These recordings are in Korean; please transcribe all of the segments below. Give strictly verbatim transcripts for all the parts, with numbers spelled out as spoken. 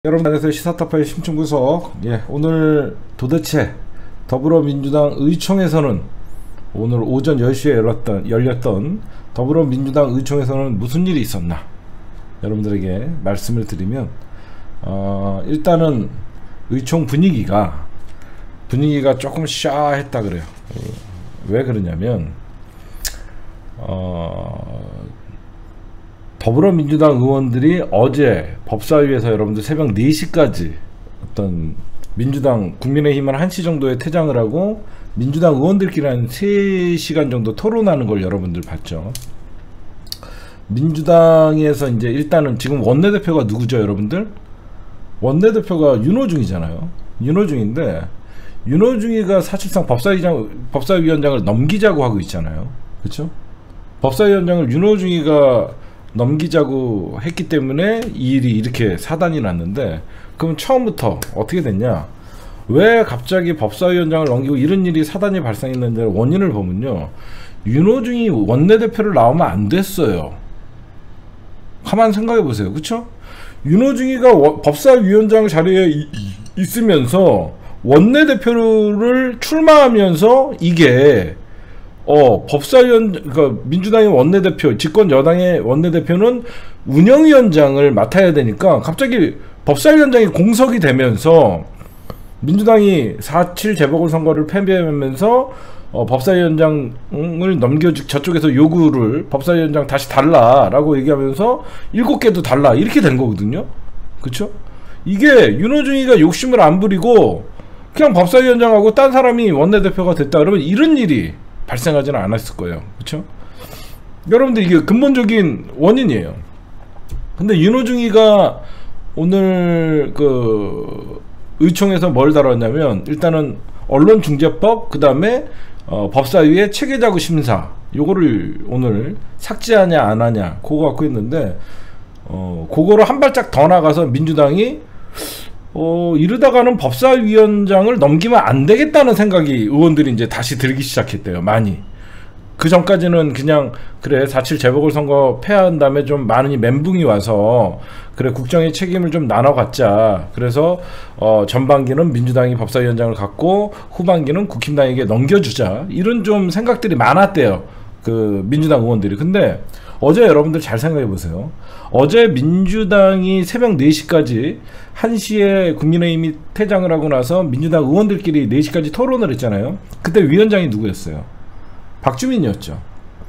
여러분 안녕하세요. 시사타파의 심층구석. 예, 오늘 도대체 더불어민주당 의총에서는 오늘 오전 열 시에 열렸던, 열렸던 더불어민주당 의총에서는 무슨 일이 있었나 여러분들에게 말씀을 드리면 어, 일단은 의총 분위기가 분위기가 조금 샤했다 그래요. 왜 그러냐면 어, 더불어민주당 의원들이 어제 법사위에서 여러분들 새벽 네 시까지 어떤 민주당 국민의힘은 한 시 정도에 퇴장을 하고 민주당 의원들끼리 한 세 시간 정도 토론하는 걸 여러분들 봤죠. 민주당에서 이제 일단은 지금 원내대표가 누구죠 여러분들? 원내대표가 윤호중이잖아요. 윤호중인데 윤호중이가 사실상 법사위장, 법사위원장을 넘기자고 하고 있잖아요. 그렇죠? 법사위원장을 윤호중이가 넘기자고 했기 때문에 이 일이 이렇게 사단이 났는데, 그럼 처음부터 어떻게 됐냐, 왜 갑자기 법사위원장을 넘기고 이런 일이 사단이 발생했는지 원인을 보면요, 윤호중이 원내대표를 나오면 안 됐어요. 가만 생각해 보세요. 그쵸? 윤호중이가 워, 법사위원장 자리에 이, 있으면서 원내대표를 출마하면서 이게 어, 법사위원, 그러니까 민주당의 원내대표, 집권 여당의 원내대표는 운영위원장을 맡아야 되니까 갑자기 법사위원장이 공석이 되면서 민주당이 사 칠 재보궐선거를 패배하면서 어, 법사위원장을 넘겨주, 저쪽에서 요구를 법사위원장 다시 달라라고 얘기하면서 일곱 개도 달라 이렇게 된 거거든요. 그쵸? 이게 윤호중이가 욕심을 안 부리고 그냥 법사위원장하고 딴 사람이 원내대표가 됐다 그러면 이런 일이 발생하지는 않았을 거예요. 그렇죠? 여러분들 이게 근본적인 원인이에요. 근데 윤호중이가 오늘 그 의총에서 뭘 다뤘냐면 일단은 언론중재법, 그 다음에 어 법사위의 체계자구 심사 요거를 오늘 삭제하냐 안 하냐 그거 갖고 있는데, 어 그거를 한 발짝 더 나가서 민주당이 어, 이러다가는 법사위원장을 넘기면 안 되겠다는 생각이 의원들이 이제 다시 들기 시작했대요. 많이. 그 전까지는 그냥 그래 사 칠 재보궐선거 패한 다음에 좀 많이 멘붕이 와서 그래 국정의 책임을 좀 나눠 갖자. 그래서 어, 전반기는 민주당이 법사위원장을 갖고 후반기는 국힘당에게 넘겨주자. 이런 좀 생각들이 많았대요. 그 민주당 의원들이. 근데 어제 여러분들 잘 생각해 보세요. 어제 민주당이 새벽 네 시까지 한 시에 국민의힘이 퇴장을 하고 나서 민주당 의원들끼리 네 시까지 토론을 했잖아요. 그때 위원장이 누구였어요? 박주민이었죠.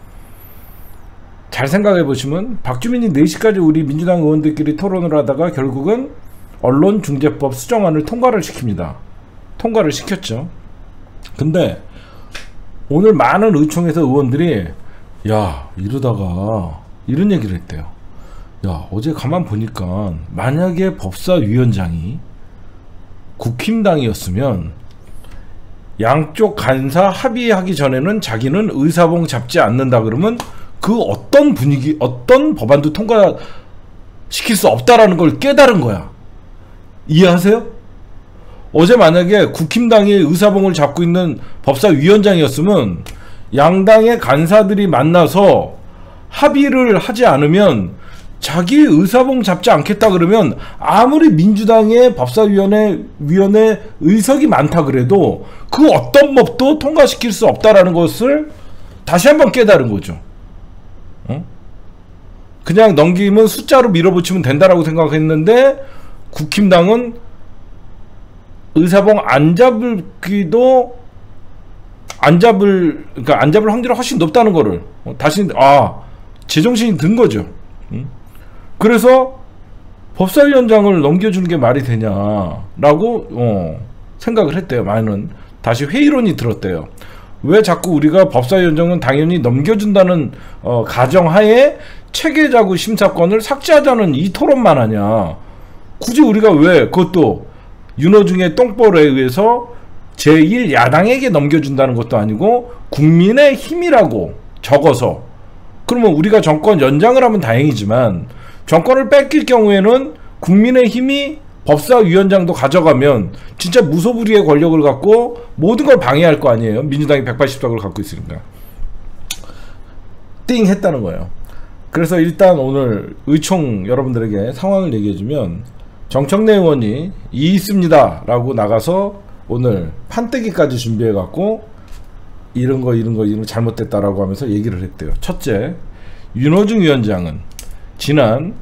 잘 생각해 보시면 박주민이 네 시까지 우리 민주당 의원들끼리 토론을 하다가 결국은 언론중재법 수정안을 통과를 시킵니다. 통과를 시켰죠. 근데 오늘 많은 의총에서 의원들이 야 이러다가 이런 얘기를 했대요. 야 어제 가만 보니까 만약에 법사위원장이 국힘당이었으면 양쪽 간사 합의하기 전에는 자기는 의사봉 잡지 않는다 그러면 그 어떤 분위기 어떤 법안도 통과시킬 수 없다라는 걸 깨달은 거야. 이해하세요? 어제 만약에 국힘당이 의사봉을 잡고 있는 법사위원장이었으면 양당의 간사들이 만나서 합의를 하지 않으면 자기 의사봉 잡지 않겠다 그러면 아무리 민주당의 법사위원회 위원회 의석이 많다 그래도 그 어떤 법도 통과시킬 수 없다라는 것을 다시 한번 깨달은 거죠. 어? 그냥 넘기면 숫자로 밀어붙이면 된다라고 생각했는데 국힘당은 의사봉 안 잡기도 안 잡을, 그러니까 안 잡을 확률이 훨씬 높다는 거를 어, 다시 아 제정신이 든 거죠. 응? 그래서 법사위원장을 넘겨주는 게 말이 되냐라고 어, 생각을 했대요. 많은 다시 회의론이 들었대요. 왜 자꾸 우리가 법사위원장은 당연히 넘겨준다는 어, 가정하에 체계자구 심사권을 삭제하자는 이 토론만 하냐. 굳이 우리가 왜 그것도 윤호중의 똥볼에 의해서 제일 야당에게 넘겨준다는 것도 아니고 국민의 힘이라고 적어서, 그러면 우리가 정권 연장을 하면 다행이지만 정권을 뺏길 경우에는 국민의 힘이 법사위원장도 가져가면 진짜 무소불위의 권력을 갖고 모든 걸 방해할 거 아니에요. 민주당이 백팔십 석을 갖고 있으니까. 띵 했다는 거예요. 그래서 일단 오늘 의총 여러분들에게 상황을 얘기해주면 정청래 의원이 이 있습니다 라고 나가서 오늘 판때기까지 준비해 갖고 이런 거 이런 거 이런 거 잘못됐다라고 하면서 얘기를 했대요. 첫째, 윤호중 위원장은 지난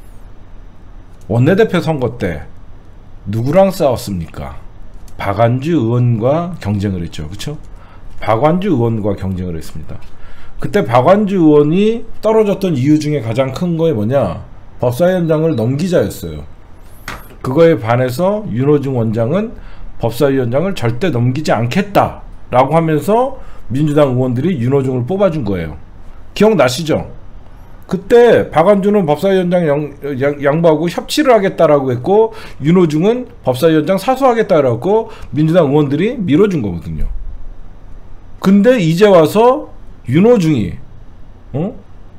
원내대표 선거 때 누구랑 싸웠습니까? 박완주 의원과 경쟁을 했죠. 그쵸? 박완주 의원과 경쟁을 했습니다. 그때 박완주 의원이 떨어졌던 이유 중에 가장 큰 거에 뭐냐? 법사위원장을 넘기자였어요. 그거에 반해서 윤호중 원장은 법사위원장을 절대 넘기지 않겠다 라고 하면서 민주당 의원들이 윤호중을 뽑아준 거예요. 기억나시죠? 그때 박완주는 법사위원장 양, 양, 양보하고 협치를 하겠다라고 했고 윤호중은 법사위원장 사수하겠다라고 했고 민주당 의원들이 밀어준 거거든요. 근데 이제 와서 윤호중이 어?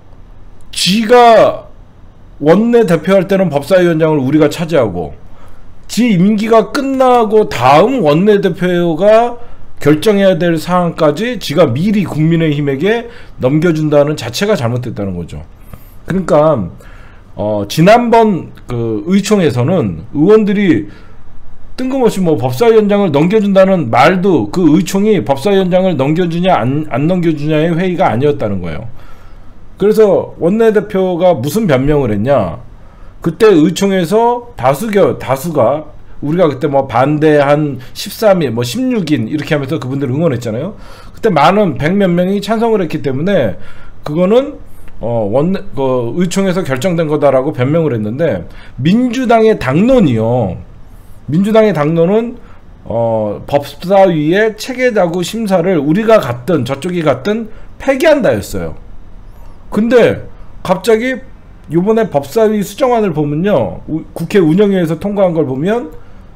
지가 원내대표 할 때는 법사위원장을 우리가 차지하고 지 임기가 끝나고 다음 원내대표가 결정해야 될 사항까지 지가 미리 국민의힘에게 넘겨준다는 자체가 잘못됐다는 거죠. 그러니까 어, 지난번 그 의총에서는 의원들이 뜬금없이 뭐 법사위원장을 넘겨준다는 말도 그 의총이 법사위원장을 넘겨주냐 안, 안 넘겨주냐의 회의가 아니었다는 거예요. 그래서 원내대표가 무슨 변명을 했냐? 그때 의총에서 다수겨 다수가 우리가 그때 뭐 반대 한 십삼 일 뭐 십육 인 이렇게 하면서 그분들 응원했잖아요. 그때 많은 백몇 명이 찬성을 했기 때문에 그거는 어 원내 그 의총에서 결정된 거다라고 변명을 했는데 민주당의 당론이요. 민주당의 당론은 어 법사위의 체계자구 심사를 우리가 갔든 저쪽이 갔든 폐기한다였어요. 근데 갑자기 요번에 법사위 수정안을 보면요, 우, 국회 운영위에서 통과한 걸 보면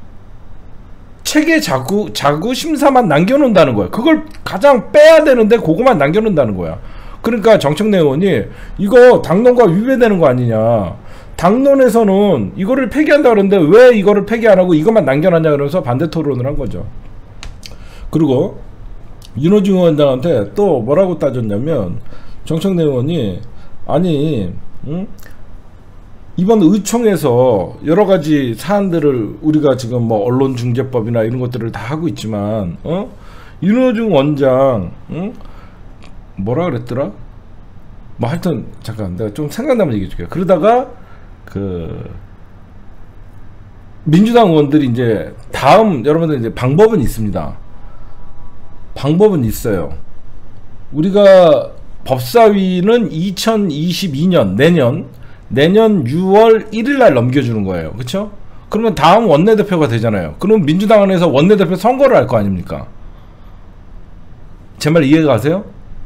체계 자구, 자구 심사만 남겨놓는다는 거야. 그걸 가장 빼야 되는데 그거만 남겨놓는다는 거야. 그러니까 정청래 의원이 이거 당론과 위배되는 거 아니냐, 당론에서는 이거를 폐기한다 그러는데 왜 이거를 폐기 안 하고 이것만 남겨놨냐 그러면서 반대 토론을 한 거죠. 그리고 윤호중 의원장한테 또 뭐라고 따졌냐면 정청래 의원이 아니 응? 이번 의총에서 여러 가지 사안들을 우리가 지금 뭐 언론중재법이나 이런 것들을 다 하고 있지만 어? 윤호중 원장 응? 뭐라 그랬더라? 뭐 하여튼 잠깐 내가 좀 생각나면 얘기해 줄게요. 그러다가 그 민주당 의원들이 이제 다음 여러분들 이제 방법은 있습니다. 방법은 있어요. 우리가 법사위는 이천이십이 년 내년 내년 유월 일일 넘겨주는 거예요. 그쵸? 그러면 다음 원내대표가 되잖아요. 그럼 민주당 안에서 원내대표 선거를 할 거 아닙니까? 제 말 이해가 가세요?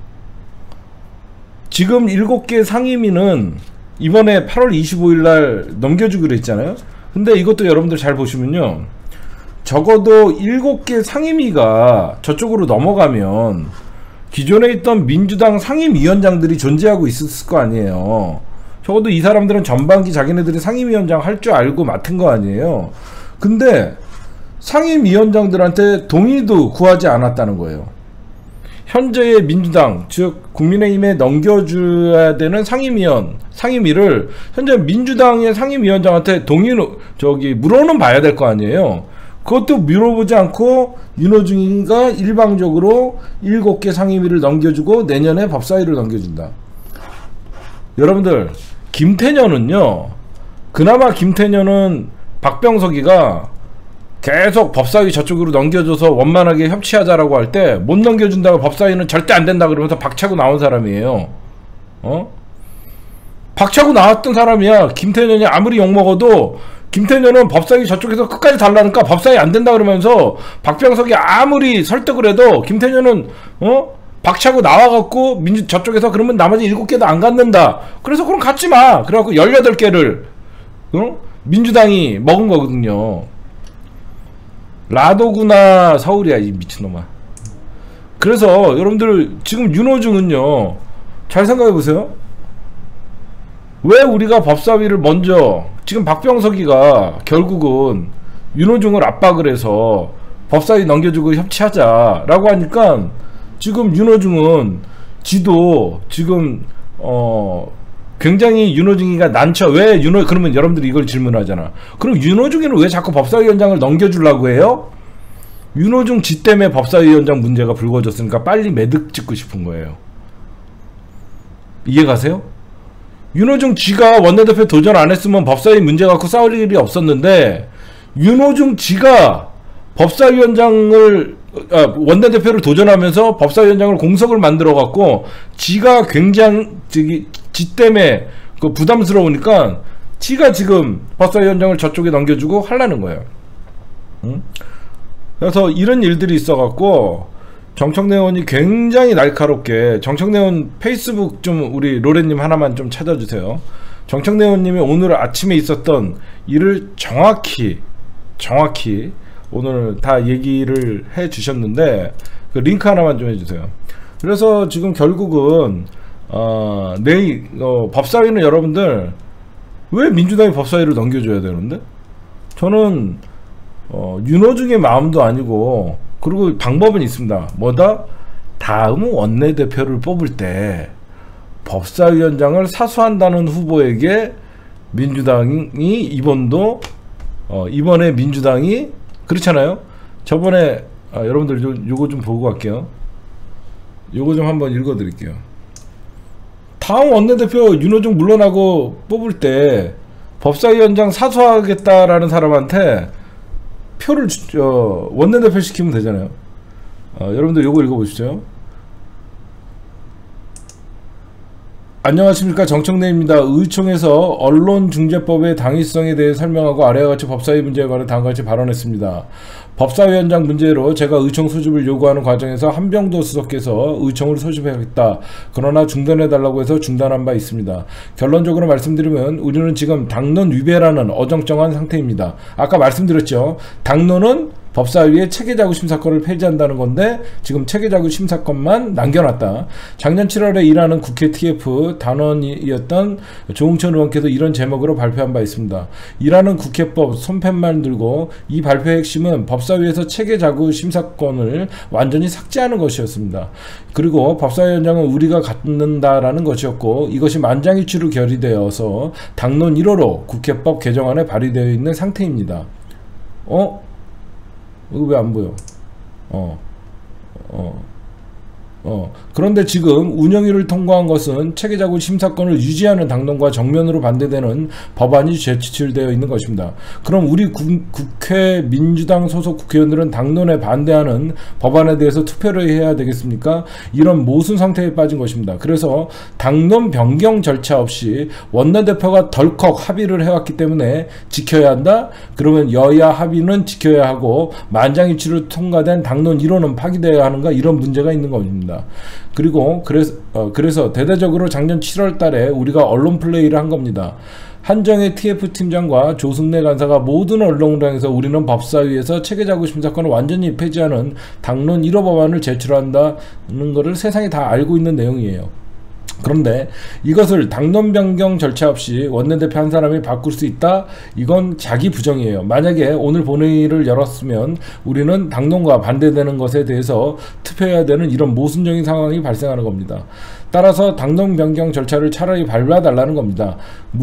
지금 일곱 개 상임위는 이번에 팔월 이십오일 날 넘겨주기로 했잖아요. 근데 이것도 여러분들 잘 보시면요, 적어도 일곱 개 상임위가 저쪽으로 넘어가면 기존에 있던 민주당 상임위원장들이 존재하고 있었을 거 아니에요. 적어도 이 사람들은 전반기 자기네들이 상임위원장 할 줄 알고 맡은 거 아니에요. 근데 상임위원장들한테 동의도 구하지 않았다는 거예요. 현재의 민주당, 즉 국민의힘에 넘겨줘야 되는 상임위원, 상임위를 현재 민주당의 상임위원장한테 동의는 저기 물어는 봐야 될 거 아니에요. 그것도 물어보지 않고 윤호중이가 일방적으로 일곱 개 상임위를 넘겨주고 내년에 법사위를 넘겨준다. 여러분들, 김태년은요, 그나마 김태년은 박병석이가 계속 법사위 저쪽으로 넘겨줘서 원만하게 협치하자라고 할 때 못 넘겨준다고 법사위는 절대 안 된다 그러면서 박차고 나온 사람이에요. 어? 박차고 나왔던 사람이야. 김태년이 아무리 욕먹어도 김태년은 법사위 저쪽에서 끝까지 달라니까 법사위 안 된다 그러면서 박병석이 아무리 설득을 해도 김태년은 어? 박차고 나와갖고 민주 저쪽에서 그러면 나머지 일곱 개도 안 갖는다. 그래서 그럼 갖지 마. 그래갖고 열여덟 개를 어? 민주당이 먹은 거거든요. 라도구나 서울이야 이 미친놈아. 그래서 여러분들 지금 윤호중은요, 잘 생각해보세요. 왜 우리가 법사위를 먼저, 지금 박병석이가 결국은 윤호중을 압박을 해서 법사위 넘겨주고 협치하자 라고 하니까 지금 윤호중은 지도 지금 어 굉장히 윤호중이가 난처. 왜 윤호 그러면 여러분들이 이걸 질문하잖아. 그럼 윤호중이는 왜 자꾸 법사위원장을 넘겨주려고 해요? 윤호중 지 때문에 법사위원장 문제가 불거졌으니까 빨리 매듭 짓고 싶은 거예요. 이해가세요? 윤호중 지가 원내대표 도전 안 했으면 법사위 문제 갖고 싸울 일이 없었는데, 윤호중 지가 법사위원장을 아, 원내대표를 도전하면서 법사위원장을 공석을 만들어 갖고 지가 굉장히 지, 지 때문에 그 부담스러우니까 지가 지금 법사위원장을 저쪽에 넘겨주고 하려는 거예요. 응? 그래서 이런 일들이 있어 갖고 정청래 의원이 굉장히 날카롭게, 정청래 의원 페이스북 좀 우리 로렌님 하나만 좀 찾아주세요. 정청래 의원님이 오늘 아침에 있었던 일을 정확히 정확히 오늘 다 얘기를 해 주셨는데, 그 링크 하나만 좀 해주세요. 그래서 지금 결국은 어, 내일 어, 법사위는 여러분들 왜 민주당이 법사위를 넘겨줘야 되는데? 저는 어, 윤호중의 마음도 아니고, 그리고 방법은 있습니다. 뭐다? 다음 원내대표를 뽑을 때 법사위원장을 사수한다는 후보에게 민주당이 이번도 어, 이번에 민주당이 그렇잖아요. 저번에 아, 여러분들 요, 요거 좀 보고 갈게요. 요거 좀 한번 읽어 드릴게요. 다음 원내대표 윤호중 물러나고 뽑을 때 법사위원장 사수하겠다라는 사람한테 표를 주, 어, 원내대표 시키면 되잖아요. 어, 여러분들 요거 읽어보시죠. 안녕하십니까, 정청래입니다. 의총에서 언론중재법의 당위성에 대해 설명하고 아래와 같이 법사위 문제에 관해 다음과 같이 발언했습니다. 법사위원장 문제로 제가 의총 소집을 요구하는 과정에서 한병도 수석께서 의총을 소집하겠다, 그러나 중단해달라고 해서 중단한 바 있습니다. 결론적으로 말씀드리면 우리는 지금 당론 위배라는 어정쩡한 상태입니다. 아까 말씀드렸죠. 당론은 법사위의 체계자구 심사권을 폐지한다는 건데 지금 체계자구 심사권만 남겨놨다. 작년 칠월에 일하는 국회 티에프 단원이었던 조응천 의원께서 이런 제목으로 발표한 바 있습니다. 일하는 국회법 손팻말 들고 이 발표의 핵심은 법사위에서 체계자구 심사권을 완전히 삭제하는 것이었습니다. 그리고 법사위원장은 우리가 갖는다라는 것이었고, 이것이 만장일치로 결의되어서 당론 일 호로 국회법 개정안에 발의되어 있는 상태입니다. 어? 이거 왜 안 보여? 어, 어, 어. 그런데 지금 운영위를 통과한 것은 체계자구 심사권을 유지하는 당론과 정면으로 반대되는 법안이 제출되어 있는 것입니다. 그럼 우리 구, 국회 민주당 소속 국회의원들은 당론에 반대하는 법안에 대해서 투표를 해야 되겠습니까? 이런 모순 상태에 빠진 것입니다. 그래서 당론 변경 절차 없이 원내대표가 덜컥 합의를 해왔기 때문에 지켜야 한다? 그러면 여야 합의는 지켜야 하고 만장일치로 통과된 당론 일 호는 파기되어야 하는가? 이런 문제가 있는 겁니다. 그리고 그래서, 어, 그래서 대대적으로 작년 칠월 달에 우리가 언론 플레이를 한 겁니다. 한정혜 티에프 팀장과 조승래 간사가 모든 언론을 향해서 우리는 법사위에서 체계자구 심사권을 완전히 폐지하는 당론 일 호 법안을 제출한다는 것을 세상이 다 알고 있는 내용이에요. 그런데 이것을 당론 변경 절차 없이 원내대표 한 사람이 바꿀 수 있다? 이건 자기 부정이에요. 만약에 오늘 본회의를 열었으면 우리는 당론과 반대되는 것에 대해서 투표해야 되는 이런 모순적인 상황이 발생하는 겁니다. 따라서 당론 변경 절차를 차라리 밟아달라는 겁니다.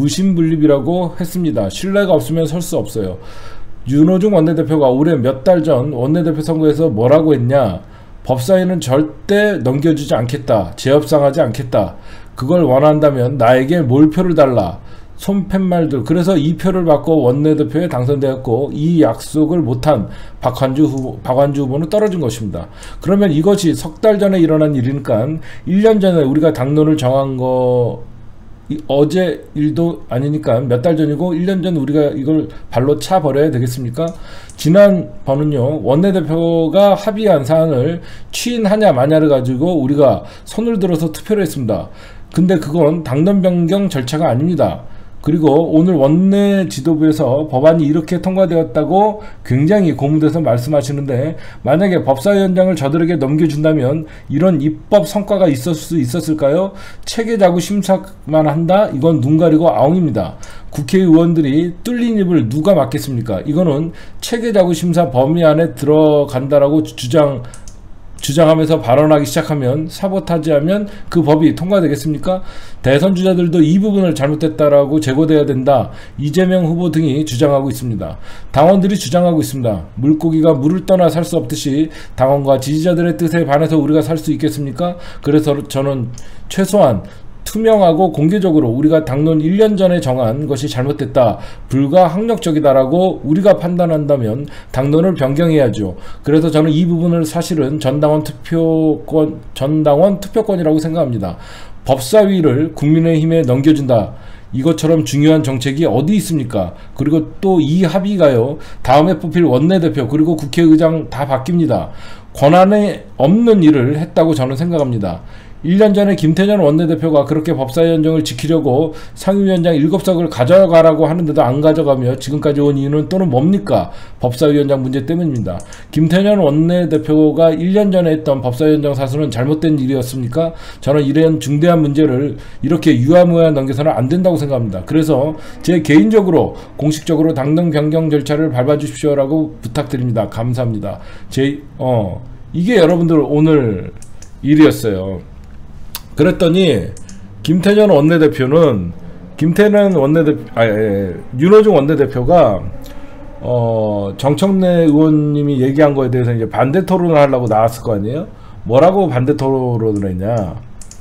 무심분립이라고 했습니다. 신뢰가 없으면 설 수 없어요. 윤호중 원내대표가 올해 몇 달 전 원내대표 선거에서 뭐라고 했냐? 법사위는 절대 넘겨주지 않겠다. 재협상하지 않겠다. 그걸 원한다면 나에게 몰표를 달라. 손팻말들. 그래서 이 표를 받고 원내대표에 당선되었고 이 약속을 못한 박환주 후보, 박환주 후보는 떨어진 것입니다. 그러면 이것이 석 달 전에 일어난 일이니까 일 년 전에 우리가 당론을 정한 거 어제 일도 아니니까 몇 달 전이고 일 년 전 우리가 이걸 발로 차 버려야 되겠습니까? 지난번은요, 원내대표가 합의한 사안을 추인하냐 마냐를 가지고 우리가 손을 들어서 투표를 했습니다. 근데 그건 당론 변경 절차가 아닙니다. 그리고 오늘 원내 지도부에서 법안이 이렇게 통과되었다고 굉장히 고무돼서 말씀하시는데, 만약에 법사위원장을 저들에게 넘겨준다면 이런 입법 성과가 있었을 수 있었을까요? 체계자구 심사만 한다? 이건 눈 가리고 아웅입니다. 국회의원들이 뚫린 입을 누가 막겠습니까? 이거는 체계자구 심사 범위 안에 들어간다라고 주장 주장하면서 발언하기 시작하면, 사보타지하면 그 법이 통과되겠습니까? 대선 주자들도 이 부분을 잘못했다라고 제고돼야 된다. 이재명 후보 등이 주장하고 있습니다. 당원들이 주장하고 있습니다. 물고기가 물을 떠나 살 수 없듯이 당원과 지지자들의 뜻에 반해서 우리가 살 수 있겠습니까? 그래서 저는 최소한 투명하고 공개적으로 우리가 당론 일 년 전에 정한 것이 잘못됐다, 불가항력적이다라고 우리가 판단한다면 당론을 변경해야죠. 그래서 저는 이 부분을 사실은 전당원 투표권, 전당원 투표권이라고 생각합니다. 법사위를 국민의힘에 넘겨준다. 이것처럼 중요한 정책이 어디 있습니까? 그리고 또 이 합의가요, 다음에 뽑힐 원내대표 그리고 국회의장 다 바뀝니다. 권한에 없는 일을 했다고 저는 생각합니다. 일 년 전에 김태년 원내대표가 그렇게 법사위원장을 지키려고 상임위원장 일곱 석을 가져가라고 하는데도 안 가져가며 지금까지 온 이유는 또는 뭡니까? 법사위원장 문제 때문입니다. 김태년 원내대표가 일 년 전에 했던 법사위원장 사수는 잘못된 일이었습니까? 저는 이런 중대한 문제를 이렇게 유야무야 넘겨서는 안 된다고 생각합니다. 그래서 제 개인적으로 공식적으로 당론 변경 절차를 밟아주십시오라고 부탁드립니다. 감사합니다. 제, 어, 이게 여러분들 오늘 일이었어요. 그랬더니 김태년 원내대표는 김태년 원내대표 아 예, 윤호중 원내대표가 어 정청래 의원님이 얘기한 거에 대해서 이제 반대 토론을 하려고 나왔을 거 아니에요? 뭐라고 반대 토론을 했냐?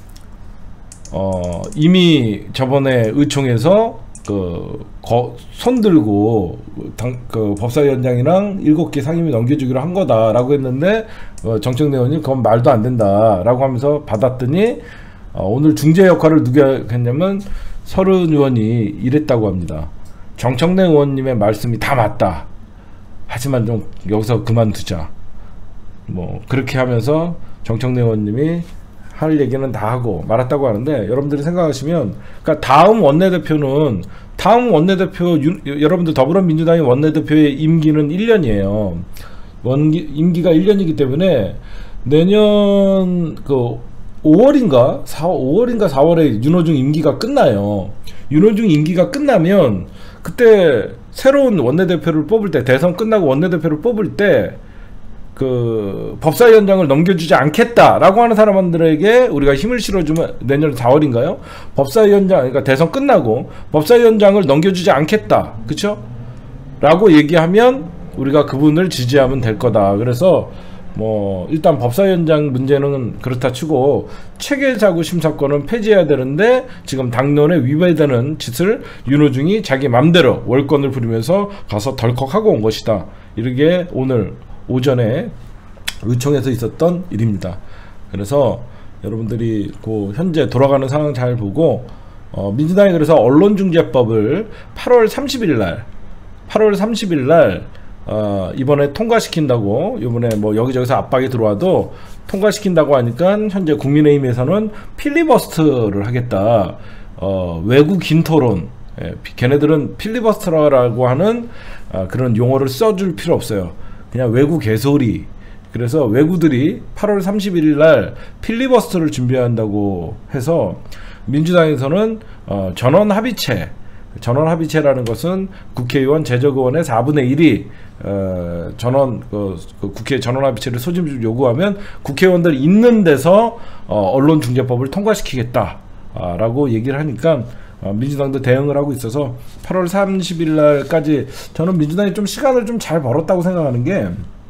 어 이미 저번에 의총에서 그 손 들고 당, 그 법사위원장이랑 일곱 개 상임위 넘겨주기로 한 거다라고 했는데 어, 정청래 의원이 그건 말도 안 된다라고 하면서 받았더니 어, 오늘 중재 역할을 누가 했냐면 서른 의원이 이랬다고 합니다. 정청래 의원님의 말씀이 다 맞다. 하지만 좀 여기서 그만두자. 뭐 그렇게 하면서 정청래 의원님이 할 얘기는 다 하고 말았다고 하는데, 여러분들이 생각하시면, 그러니까 다음 원내대표는 다음 원내대표 유, 여러분들 더불어민주당의 원내대표의 임기는 일 년이에요. 원기, 임기가 일 년이기 때문에 내년 그 오월인가 사, 오월인가 사월에 윤호중 임기가 끝나요. 윤호중 임기가 끝나면 그때 새로운 원내대표를 뽑을 때, 대선 끝나고 원내대표를 뽑을 때 그 법사위원장을 넘겨주지 않겠다라고 하는 사람들에게 우리가 힘을 실어주면, 내년 사월인가요? 법사위원장, 그러니까 대선 끝나고 법사위원장을 넘겨주지 않겠다, 그쵸? 라고 얘기하면 우리가 그분을 지지하면 될 거다. 그래서 뭐 일단 법사위원장 문제는 그렇다 치고 체계자구 심사권은 폐지해야 되는데, 지금 당론에 위배되는 짓을 윤호중이 자기 맘대로 월권을 부리면서 가서 덜컥하고 온 것이다. 이게 오늘 오전에 의총에서 있었던 일입니다. 그래서 여러분들이 그 현재 돌아가는 상황 잘 보고, 어 민주당이 그래서 언론중재법을 팔월 삼십일 날 팔월 삼십일 날 어 이번에 통과시킨다고, 이번에 뭐 여기저기서 압박이 들어와도 통과시킨다고 하니까 현재 국민의힘에서는 필리버스터를 하겠다. 어 외구 긴 토론, 예, 걔네들은 필리버스터라고 하는 어, 그런 용어를 써줄 필요 없어요. 그냥 외구 개소리. 그래서 외구들이 팔월 삼십일 날 필리버스터를 준비한다고 해서 민주당에서는 어, 전원합의체, 전원합의체라는 것은 국회의원 제적의원의 사분의 일이 어, 전원 그, 그 국회 전원합의체를 소집 요구하면 국회의원들 있는 데서 어, 언론중재법을 통과시키겠다 아, 라고 얘기를 하니까 어, 민주당도 대응을 하고 있어서 팔월 삼십일 날까지 저는 민주당이 좀 시간을 좀 잘 벌었다고 생각하는 게,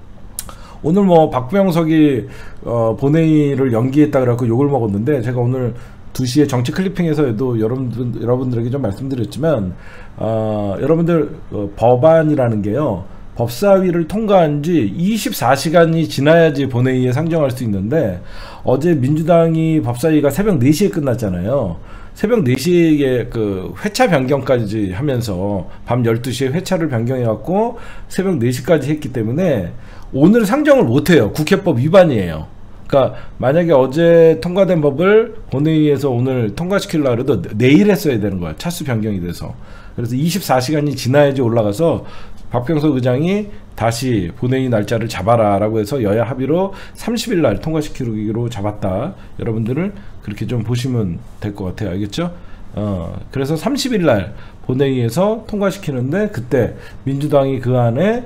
오늘 뭐 박병석이 어, 본회의를 연기했다 그래갖고 욕을 먹었는데, 제가 오늘 두 시에 정치 클리핑에서도 여러분들, 여러분들에게 좀 말씀드렸지만, 어, 여러분들 어, 법안이라는 게요, 법사위를 통과한 지 이십사 시간이 지나야지 본회의에 상정할 수 있는데, 어제 민주당이 법사위가 새벽 네 시에 끝났잖아요. 새벽 네 시에 그 회차 변경까지 하면서 밤 열두 시에 회차를 변경해갖고 새벽 네 시까지 했기 때문에 오늘 상정을 못해요. 국회법 위반이에요. 그러니까 만약에 어제 통과된 법을 본회의에서 오늘 통과시키려고 해도 내일 했어야 되는 거야. 차수 변경이 돼서. 그래서 이십사 시간이 지나야지 올라가서 박병석 의장이 다시 본회의 날짜를 잡아라 라고 해서 여야 합의로 삼십일 날 통과시키기로 잡았다. 여러분들은 그렇게 좀 보시면 될 것 같아요. 알겠죠? 어, 그래서 삼십일 날 본회의에서 통과시키는데, 그때 민주당이 그 안에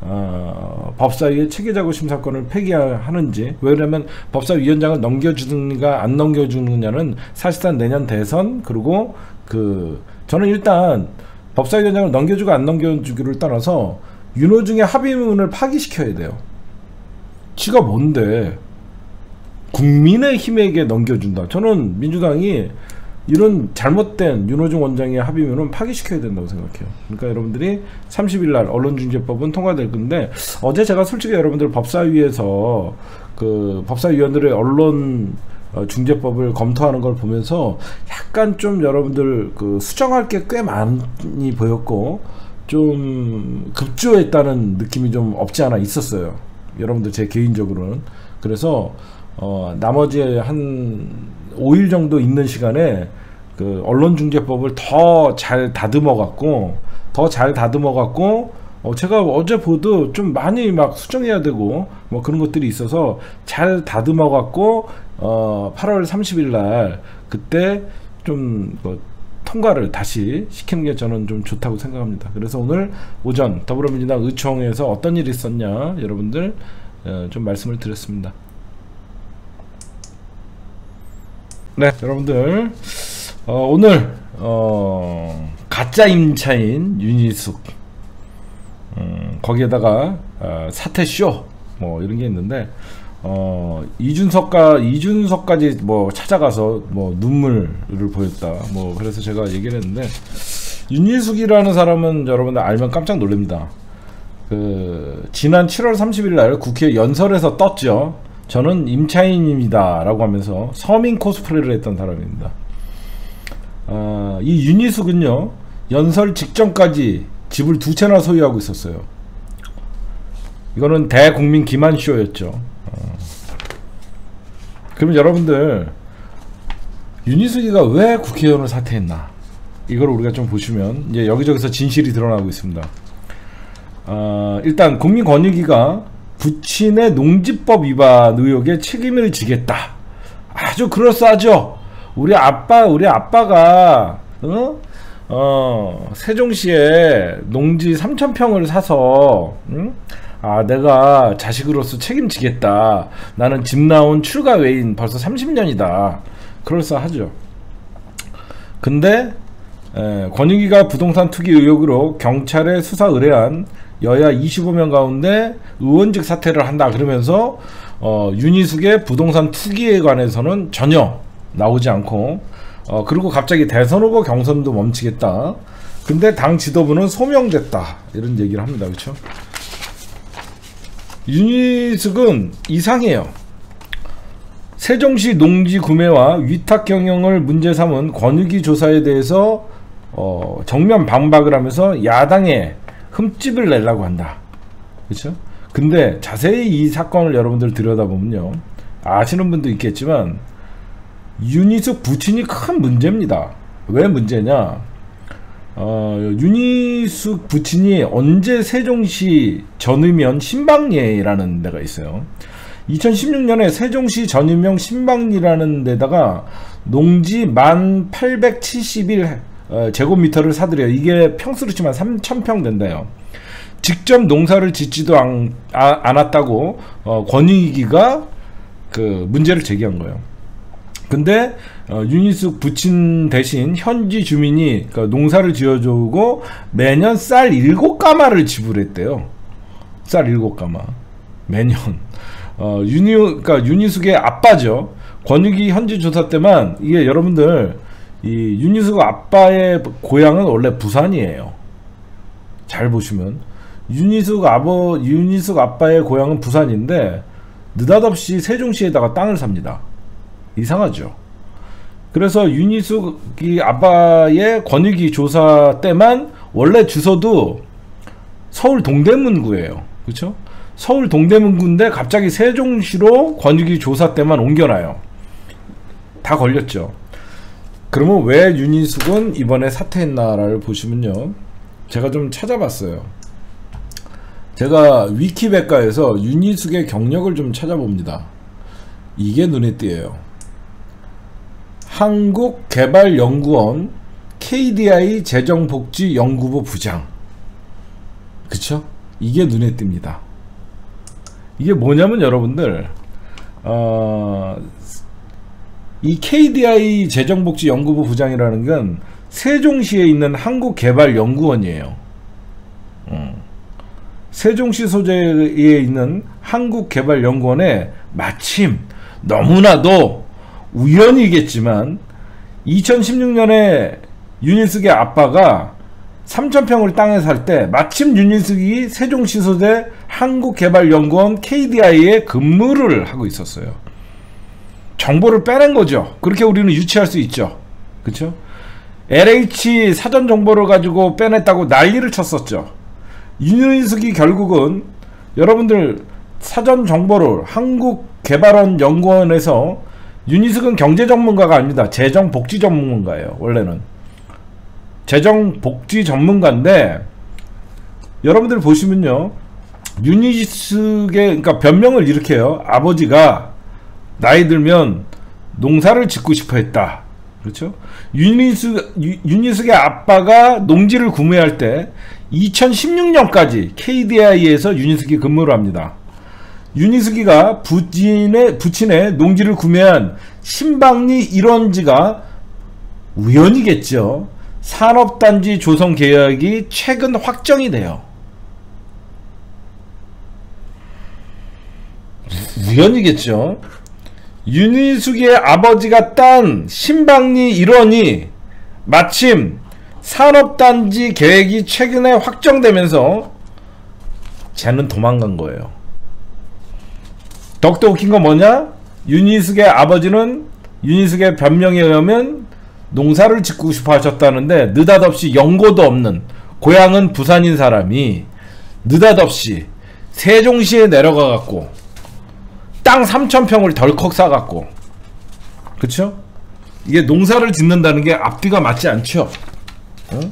어, 법사위의 체계자구 심사권을 폐기하는지. 왜냐면 법사위원장을 넘겨주느냐 안 넘겨주느냐는 사실상 내년 대선, 그리고 그 저는 일단 법사위원장을 넘겨주고 안 넘겨주기를 떠나서 윤호중의 합의문을 파기시켜야 돼요. 지가 뭔데 국민의힘에게 넘겨준다. 저는 민주당이 이런 잘못된 윤호중 원장의 합의문은 파기시켜야 된다고 생각해요. 그러니까 여러분들이 삼십일 날 언론중재법은 통과될 건데, 어제 제가 솔직히 여러분들 법사위에서 그 법사위원들의 언론 어, 중재법을 검토하는 걸 보면서 약간 좀 여러분들 그 수정할 게 꽤 많이 보였고 좀 급조했다는 느낌이 좀 없지 않아 있었어요. 여러분들 제 개인적으로는. 그래서 어, 나머지 한 오 일 정도 있는 시간에 그 언론중재법을 더 잘 다듬어 갖고 더 잘 다듬어 갖고 어, 제가 어제 보도 좀 많이 막 수정해야 되고 뭐 그런 것들이 있어서 잘 다듬어 갖고 어, 팔월 삼십일 날 그때 좀 뭐 통과를 다시 시키는 게 저는 좀 좋다고 생각합니다. 그래서 오늘 오전 더불어민주당 의총에서 어떤 일이 있었냐 여러분들 어, 좀 말씀을 드렸습니다. 네, 여러분들 어, 오늘 어, 가짜 임차인 윤희숙 음, 거기에다가 어, 사퇴쇼 뭐 이런 게 있는데 어, 이준석과 이준석까지 뭐 찾아가서 뭐 눈물을 보였다. 뭐 그래서 제가 얘기를 했는데, 윤희숙이라는 사람은 여러분들 알면 깜짝 놀랍니다. 그 지난 칠월 삼십일 날 국회 연설에서 떴죠. 저는 임차인입니다 라고 하면서 서민 코스프레를 했던 사람입니다. 어, 이 윤희숙은요 연설 직전까지 집을 두 채나 소유하고 있었어요. 이거는 대국민 기만쇼였죠. 어. 그러면 여러분들 윤희숙이가 왜 국회의원을 사퇴했나, 이걸 우리가 좀 보시면 이제 여기저기서 진실이 드러나고 있습니다. 어, 일단 국민권익위가 부친의 농지법 위반 의혹에 책임을 지겠다. 아주 그럴싸하죠. 우리 아빠, 우리 아빠가 어? 어, 세종시에 농지 삼천 평을 사서 응? 아 내가 자식으로서 책임지겠다. 나는 집 나온 출가 외인 벌써 삼십 년이다. 그럴싸하죠. 근데 에, 권익위가 부동산 투기 의혹으로 경찰에 수사 의뢰한 여야 이십오 명 가운데 의원직 사퇴를 한다 그러면서 어, 윤희숙의 부동산 투기에 관해서는 전혀 나오지 않고 어, 그리고 갑자기 대선 후보 경선도 멈추겠다. 근데 당 지도부는 소명됐다 이런 얘기를 합니다. 그렇죠? 윤희숙은 이상해요. 세종시 농지 구매와 위탁 경영을 문제 삼은 권익위 조사에 대해서 어, 정면 반박을 하면서 야당에 흠집을 내려고 한다. 그렇죠? 근데 자세히 이 사건을 여러분들 들여다보면요, 아시는 분도 있겠지만 윤희숙 부친이 큰 문제입니다. 왜 문제냐? 어, 윤희숙 부친이 언제 세종시 전의면 신방리라는 데가 있어요. 이천십육 년에 세종시 전의면 신방리라는 데다가 농지 만 팔백칠십일 어, 제곱미터를 사들여요. 이게 평수로 치면 삼천 평 된대요. 직접 농사를 짓지도 않, 아, 않았다고 어, 권익위가 그 문제를 제기한 거예요. 근데 어, 윤희숙 부친 대신 현지 주민이 그 농사를 지어주고 매년 쌀 일곱 가마를 지불했대요. 쌀 일곱 가마 매년. 어, 윤희, 그러니까 윤희숙의 아빠죠. 권익위 현지 조사 때만 이게 여러분들 이 윤희숙 아빠의 고향은 원래 부산이에요. 잘 보시면 윤희숙 아버 윤희숙 아빠의 고향은 부산인데 느닷없이 세종시에다가 땅을 삽니다. 이상하죠. 그래서 윤희숙이 아빠의 권익위 조사 때만 원래 주소도 서울 동대문구예요. 그렇죠? 서울 동대문구인데 갑자기 세종시로 권익위 조사 때만 옮겨놔요. 다 걸렸죠. 그러면 왜 윤희숙은 이번에 사퇴했나를 보시면요, 제가 좀 찾아봤어요. 제가 위키백과에서 윤희숙의 경력을 좀 찾아봅니다. 이게 눈에 띄어요. 한국개발연구원 케이디아이 재정복지연구부 부장. 그쵸? 이게 눈에 띕니다. 이게 뭐냐면 여러분들 어, 이 케이디아이 재정복지연구부 부장이라는 건 세종시에 있는 한국개발연구원이에요. 음. 세종시 소재에 있는 한국개발연구원에 마침 너무나도 우연이겠지만 이천십육 년에 윤희숙의 아빠가 삼천 평을 땅에 살 때 마침 윤희숙이 세종시 소재 한국개발연구원 케이디아이에 근무를 하고 있었어요. 정보를 빼낸 거죠. 그렇게 우리는 유추할 수 있죠. 그쵸? 엘에이치 사전 정보를 가지고 빼냈다고 난리를 쳤었죠. 윤희숙이 결국은 여러분들 사전 정보를 한국개발원 연구원에서 윤희숙은 경제 전문가가 아닙니다. 재정 복지 전문가예요. 원래는 재정 복지 전문가인데 여러분들 보시면요, 윤희숙의 그러니까 변명을 이렇게 해요. 아버지가 나이 들면 농사를 짓고 싶어 했다. 그렇죠? 윤희숙, 윤희숙의 아빠가 농지를 구매할 때 이천십육 년까지 케이디아이에서 윤희숙이 근무를 합니다. 윤희숙이가 부친의, 부친의 농지를 구매한 신방리 일원지가 우연이겠죠. 산업단지 조성 계획이 최근 확정이 돼요. 우연이겠죠. 윤희숙의 아버지가 딴 신방리 일원이 마침 산업단지 계획이 최근에 확정되면서 쟤는 도망간 거예요. 더욱더 웃긴 건 뭐냐? 윤희숙의 아버지는 윤희숙의 변명에 의하면 농사를 짓고 싶어 하셨다는데 느닷없이 연고도 없는 고향은 부산인 사람이 느닷없이 세종시에 내려가 갖고 땅 삼천 평을 덜컥 사갖고, 그쵸? 이게 농사를 짓는다는 게 앞뒤가 맞지 않죠? 응?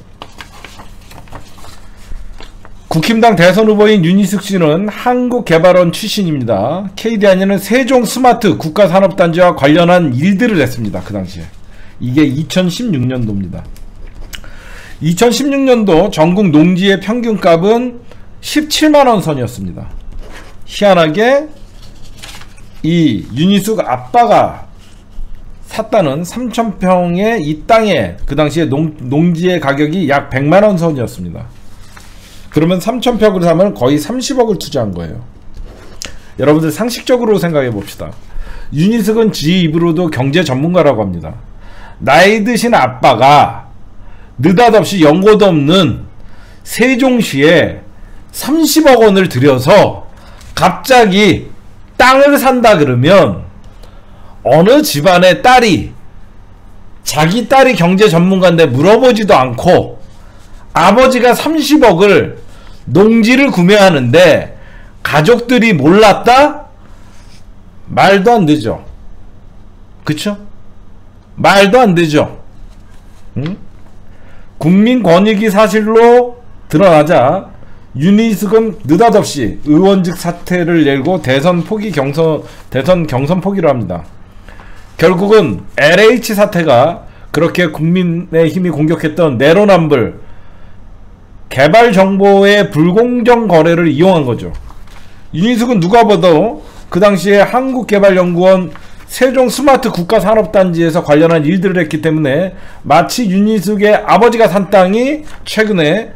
국힘당 대선 후보인 윤희숙 씨는 한국개발원 출신입니다. 케이디아이는 세종 스마트 국가산업단지와 관련한 일들을 했습니다. 그 당시에. 이게 이천십육 년도입니다. 이천십육 년도 전국 농지의 평균값은 십칠만 원 선이었습니다. 희한하게 이 윤희숙 아빠가 샀다는 삼천 평의 이 땅에 그 당시에 농, 농지의 가격이 약 백만 원 선이었습니다. 그러면 삼천 평을 사면 거의 삼십억을 투자한 거예요. 여러분들 상식적으로 생각해 봅시다. 윤희숙은 지 입으로도 경제 전문가라고 합니다. 나이 드신 아빠가 느닷없이 연고도 없는 세종시에 삼십억 원을 들여서 갑자기 땅을 산다 그러면 어느 집안의 딸이 자기 딸이 경제 전문가인데 물어보지도 않고 아버지가 삼십억을 농지를 구매하는데 가족들이 몰랐다? 말도 안 되죠. 그쵸? 말도 안 되죠. 응? 국민권익이 사실로 드러나자 윤희숙은 느닷없이 의원직 사퇴를 내고 대선 포기 경선 대선 경선 포기를 합니다. 결국은 엘에이치 사태가 그렇게 국민의힘이 공격했던 내로남불 개발 정보의 불공정 거래를 이용한 거죠. 윤희숙은 누가 봐도 그 당시에 한국개발연구원 세종 스마트 국가산업단지에서 관련한 일들을 했기 때문에 마치 윤희숙의 아버지가 산 땅이 최근에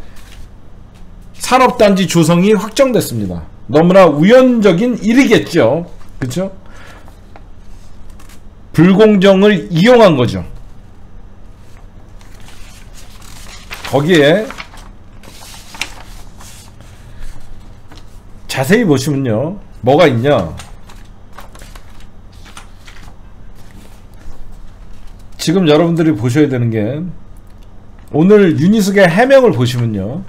산업단지 조성이 확정됐습니다. 너무나 우연적인 일이겠죠. 그쵸? 불공정을 이용한 거죠. 거기에 자세히 보시면요, 뭐가 있냐, 지금 여러분들이 보셔야 되는 게 오늘 윤희숙의 해명을 보시면요,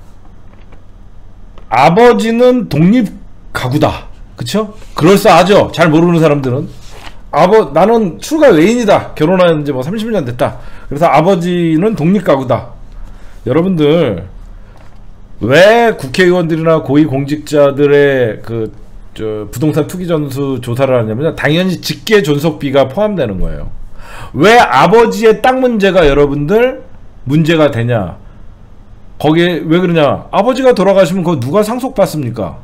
아버지는 독립 가구다. 그쵸? 그럴싸하죠? 잘 모르는 사람들은. 아버, 나는 출가 외인이다. 결혼한 지 뭐 삼십 년 됐다. 그래서 아버지는 독립 가구다. 여러분들, 왜 국회의원들이나 고위공직자들의 그, 저, 부동산 투기 전수 조사를 하냐면, 당연히 직계 존속비가 포함되는 거예요. 왜 아버지의 땅 문제가 여러분들 문제가 되냐? 거기에 왜 그러냐? 아버지가 돌아가시면 그거 누가 상속받습니까?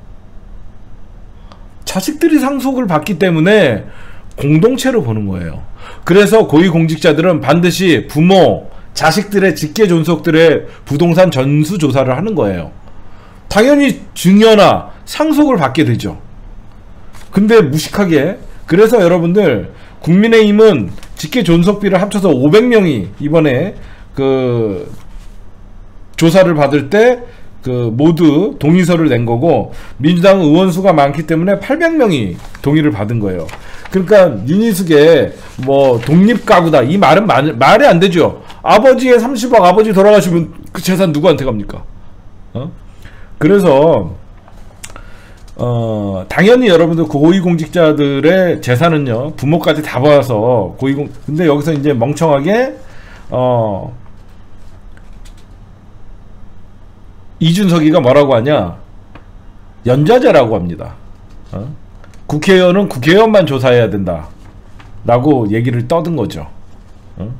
자식들이 상속을 받기 때문에 공동체로 보는 거예요. 그래서 고위공직자들은 반드시 부모, 자식들의 직계존속들의 부동산 전수조사를 하는 거예요. 당연히 증여나 상속을 받게 되죠. 근데 무식하게, 그래서 여러분들 국민의힘은 직계존속비를 합쳐서 오백 명이 이번에 그 조사를 받을 때 그 모두 동의서를 낸 거고, 민주당 의원 수가 많기 때문에 팔백 명이 동의를 받은 거예요. 그러니까 윤희숙의 뭐 독립가구다 이 말은 말, 말이 안 되죠. 아버지의 삼십억, 아버지 돌아가시면 그 재산 누구한테 갑니까? 어? 그래서 어 당연히 여러분들 고위공직자들의 재산은요 부모까지 다 봐서 고위공 근데 여기서 이제 멍청하게 어 이준석이가 뭐라고 하냐, 연좌제라고 합니다. 어? 국회의원은 국회의원만 조사해야 된다 라고 얘기를 떠든 거죠. 어?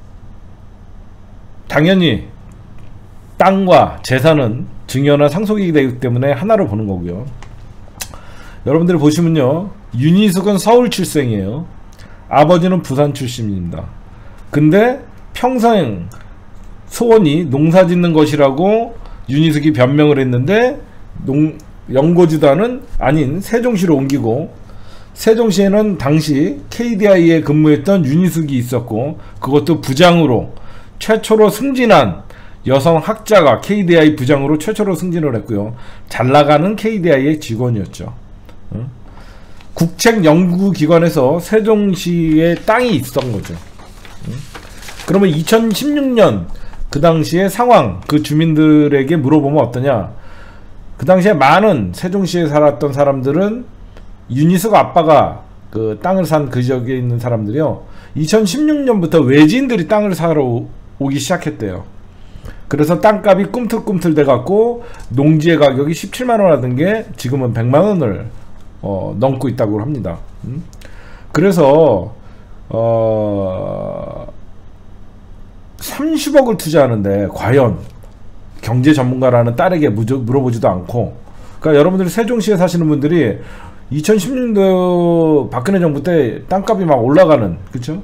당연히 땅과 재산은 증여나 상속이기 되기 때문에 하나로 보는 거고요. 여러분들 보시면요, 윤희숙은 서울 출생이에요. 아버지는 부산 출신입니다. 근데 평생 소원이 농사 짓는 것이라고 윤희숙이 변명을 했는데 농, 연고지단은 아닌 세종시로 옮기고, 세종시에는 당시 케이디아이에 근무했던 윤희숙이 있었고, 그것도 부장으로 최초로 승진한 여성 학자가 케이디아이 부장으로 최초로 승진을 했고요. 잘 나가는 케이디아이의 직원이었죠. 어? 국책연구기관에서 세종시에 땅이 있었던 거죠. 어? 그러면 이천십육 년 그 당시의 상황, 그 주민들에게 물어보면 어떠냐? 그 당시에 많은 세종시에 살았던 사람들은 윤희숙 아빠가 그 땅을 산 그 지역에 있는 사람들이요, 이천십육 년부터 외지인들이 땅을 사러 오기 시작했대요. 그래서 땅값이 꿈틀꿈틀 돼갖고 농지의 가격이 십칠만 원 하던 게 지금은 백만 원을 어, 넘고 있다고 합니다. 음? 그래서 어, 삼십억을 투자하는데 과연 경제 전문가라는 딸에게 무저, 물어보지도 않고, 그러니까 여러분들이 세종시에 사시는 분들이 이천십육 년도 박근혜 정부 때 땅값이 막 올라가는, 그쵸?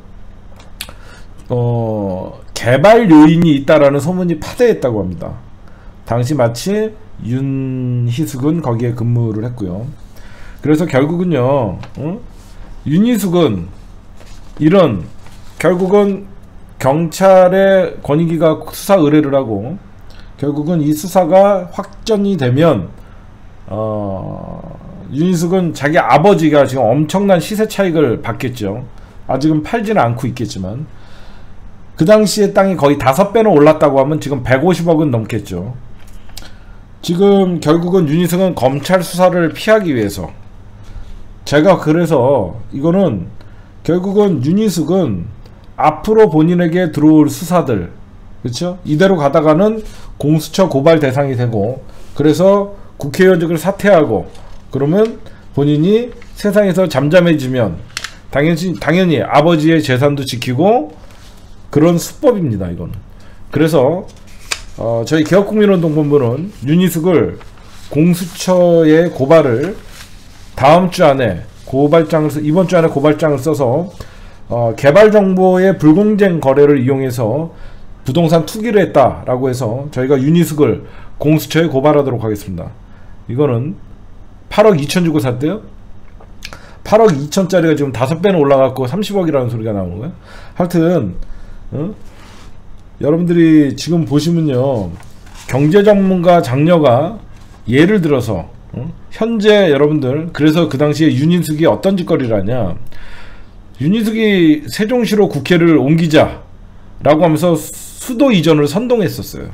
어, 개발 요인이 있다라는 소문이 파대했다고 합니다. 당시 마치 윤희숙은 거기에 근무를 했고요. 그래서 결국은요, 어? 윤희숙은 이런, 결국은 경찰의 권익위가 수사 의뢰를 하고, 결국은 이 수사가 확정이 되면 어, 윤희숙은 자기 아버지가 지금 엄청난 시세 차익을 받겠죠. 아직은 팔지는 않고 있겠지만, 그 당시에 땅이 거의 다섯 배는 올랐다고 하면 지금 백오십억은 넘겠죠. 지금 결국은 윤희숙은 검찰 수사를 피하기 위해서, 제가 그래서 이거는 결국은 윤희숙은 앞으로 본인에게 들어올 수사들, 그렇죠? 이대로 가다가는 공수처 고발 대상이 되고, 그래서 국회의원직을 사퇴하고, 그러면 본인이 세상에서 잠잠해지면 당연히 당연히 아버지의 재산도 지키고, 그런 수법입니다, 이거는. 그래서 어, 저희 개혁국민운동본부는 윤희숙을 공수처에 고발을 다음 주 안에 고발장을 써, 이번 주 안에 고발장을 써서 어, 개발정보의 불공정 거래를 이용해서 부동산 투기를 했다라고 해서 저희가 윤희숙을 공수처에 고발하도록 하겠습니다. 이거는 팔억 이천 주고 샀대요. 팔억 이천짜리가 지금 다섯 배는 올라갔고 삼십억이라는 소리가 나오는 거예요. 하여튼 어? 여러분들이 지금 보시면요, 경제전문가 장녀가 예를 들어서 어? 현재 여러분들, 그래서 그 당시에 윤희숙이 어떤 짓거리를 하냐, 윤희숙이 세종시로 국회를 옮기자 라고 하면서 수도 이전을 선동했었어요.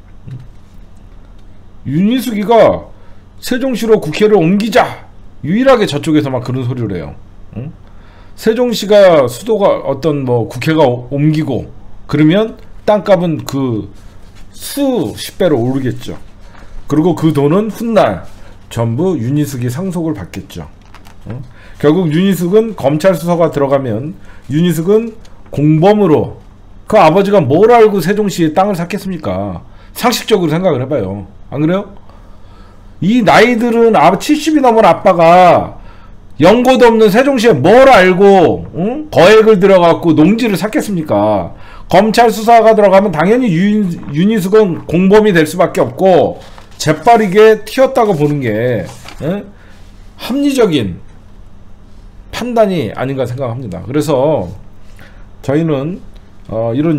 윤희숙이가 세종시로 국회를 옮기자, 유일하게 저쪽에서 막 그런 소리를 해요. 응? 세종시가 수도가 어떤 뭐 국회가 옮기고 그러면 땅값은 그 수십 배로 오르겠죠. 그리고 그 돈은 훗날 전부 윤희숙이 상속을 받겠죠. 응? 결국 윤희숙은 검찰 수사가 들어가면 윤희숙은 공범으로, 그 아버지가 뭘 알고 세종시에 땅을 샀겠습니까? 상식적으로 생각을 해봐요. 안 그래요? 이 나이들은 아, 칠십이 넘은 아빠가 연고도 없는 세종시에 뭘 알고 응? 거액을 들어갖고 농지를 샀겠습니까? 검찰 수사가 들어가면 당연히 윤, 윤희숙은 공범이 될 수밖에 없고 재빠르게 튀었다고 보는 게 응? 합리적인 판단이 아닌가 생각합니다. 그래서 저희는 어, 이런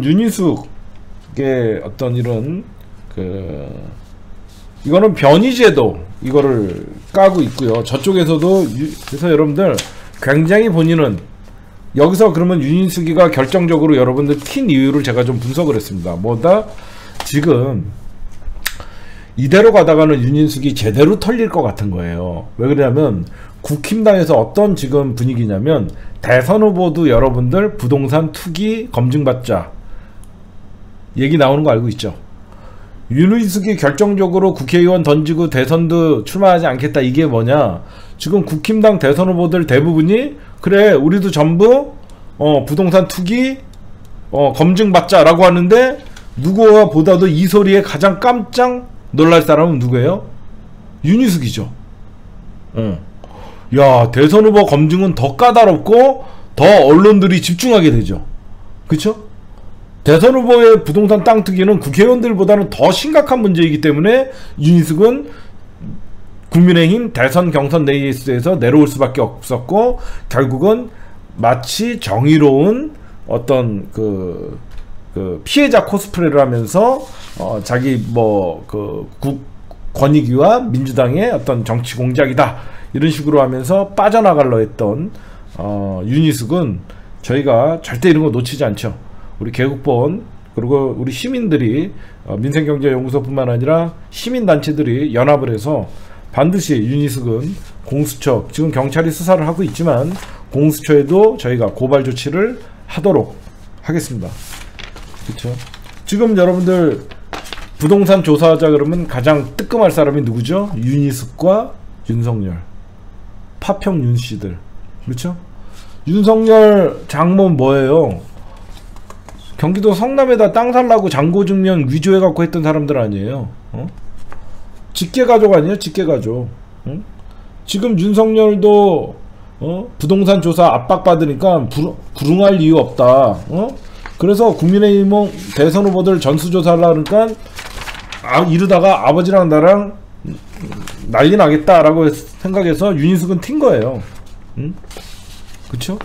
윤희숙의 어떤 이런 그 이거는 변이제도 이거를 까고 있고요. 저쪽에서도 유, 그래서 여러분들 굉장히 본인은 여기서 그러면 윤희숙이가 결정적으로 여러분들 튄 이유를 제가 좀 분석을 했습니다. 뭐다? 지금 이대로 가다가는 윤희숙이 제대로 털릴 것 같은 거예요. 왜 그러냐면 국힘당에서 어떤 지금 분위기냐면 대선 후보도 여러분들 부동산 투기 검증받자 얘기 나오는 거 알고 있죠? 윤희숙이 결정적으로 국회의원 던지고 대선도 출마하지 않겠다. 이게 뭐냐? 지금 국힘당 대선 후보들 대부분이 그래 우리도 전부 어 부동산 투기 어 검증받자라고 하는데 누구와 보다도 이 소리에 가장 깜짝 놀랄 사람은 누구예요? 윤희숙이죠. 어. 야, 대선 후보 검증은 더 까다롭고 더 언론들이 집중하게 되죠. 그쵸? 대선 후보의 부동산 땅 투기는 국회의원들보다는 더 심각한 문제이기 때문에 윤희숙은 국민의힘 대선 경선 레이스에서 내려올 수밖에 없었고 결국은 마치 정의로운 어떤 그, 그 피해자 코스프레를 하면서 어 자기 뭐 그 권익위와 민주당의 어떤 정치 공작이다 이런 식으로 하면서 빠져나가려 했던 어 윤희숙은 저희가 절대 이런 거 놓치지 않죠. 우리 개국본 그리고 우리 시민들이 어 민생경제연구소뿐만 아니라 시민단체들이 연합을 해서 반드시 윤희숙은 공수처 지금 경찰이 수사를 하고 있지만 공수처에도 저희가 고발 조치를 하도록 하겠습니다. 그렇죠? 지금 여러분들 부동산 조사하자 그러면 가장 뜨끔할 사람이 누구죠? 윤희숙과 윤석열, 파평 윤씨들. 그렇죠? 윤석열 장모는 뭐예요? 경기도 성남에다 땅 살라고 잔고증명 위조해갖고 했던 사람들 아니에요? 어? 직계가족 아니에요? 직계가족. 응? 지금 윤석열도 어? 부동산 조사 압박받으니까 부, 불응할 이유 없다. 어? 그래서 국민의힘 대선 후보들 전수조사를 하니까 아, 이러다가 아버지랑 나랑 난리 나겠다라고 생각해서 윤희숙은 튄 거예요. 응? 그쵸?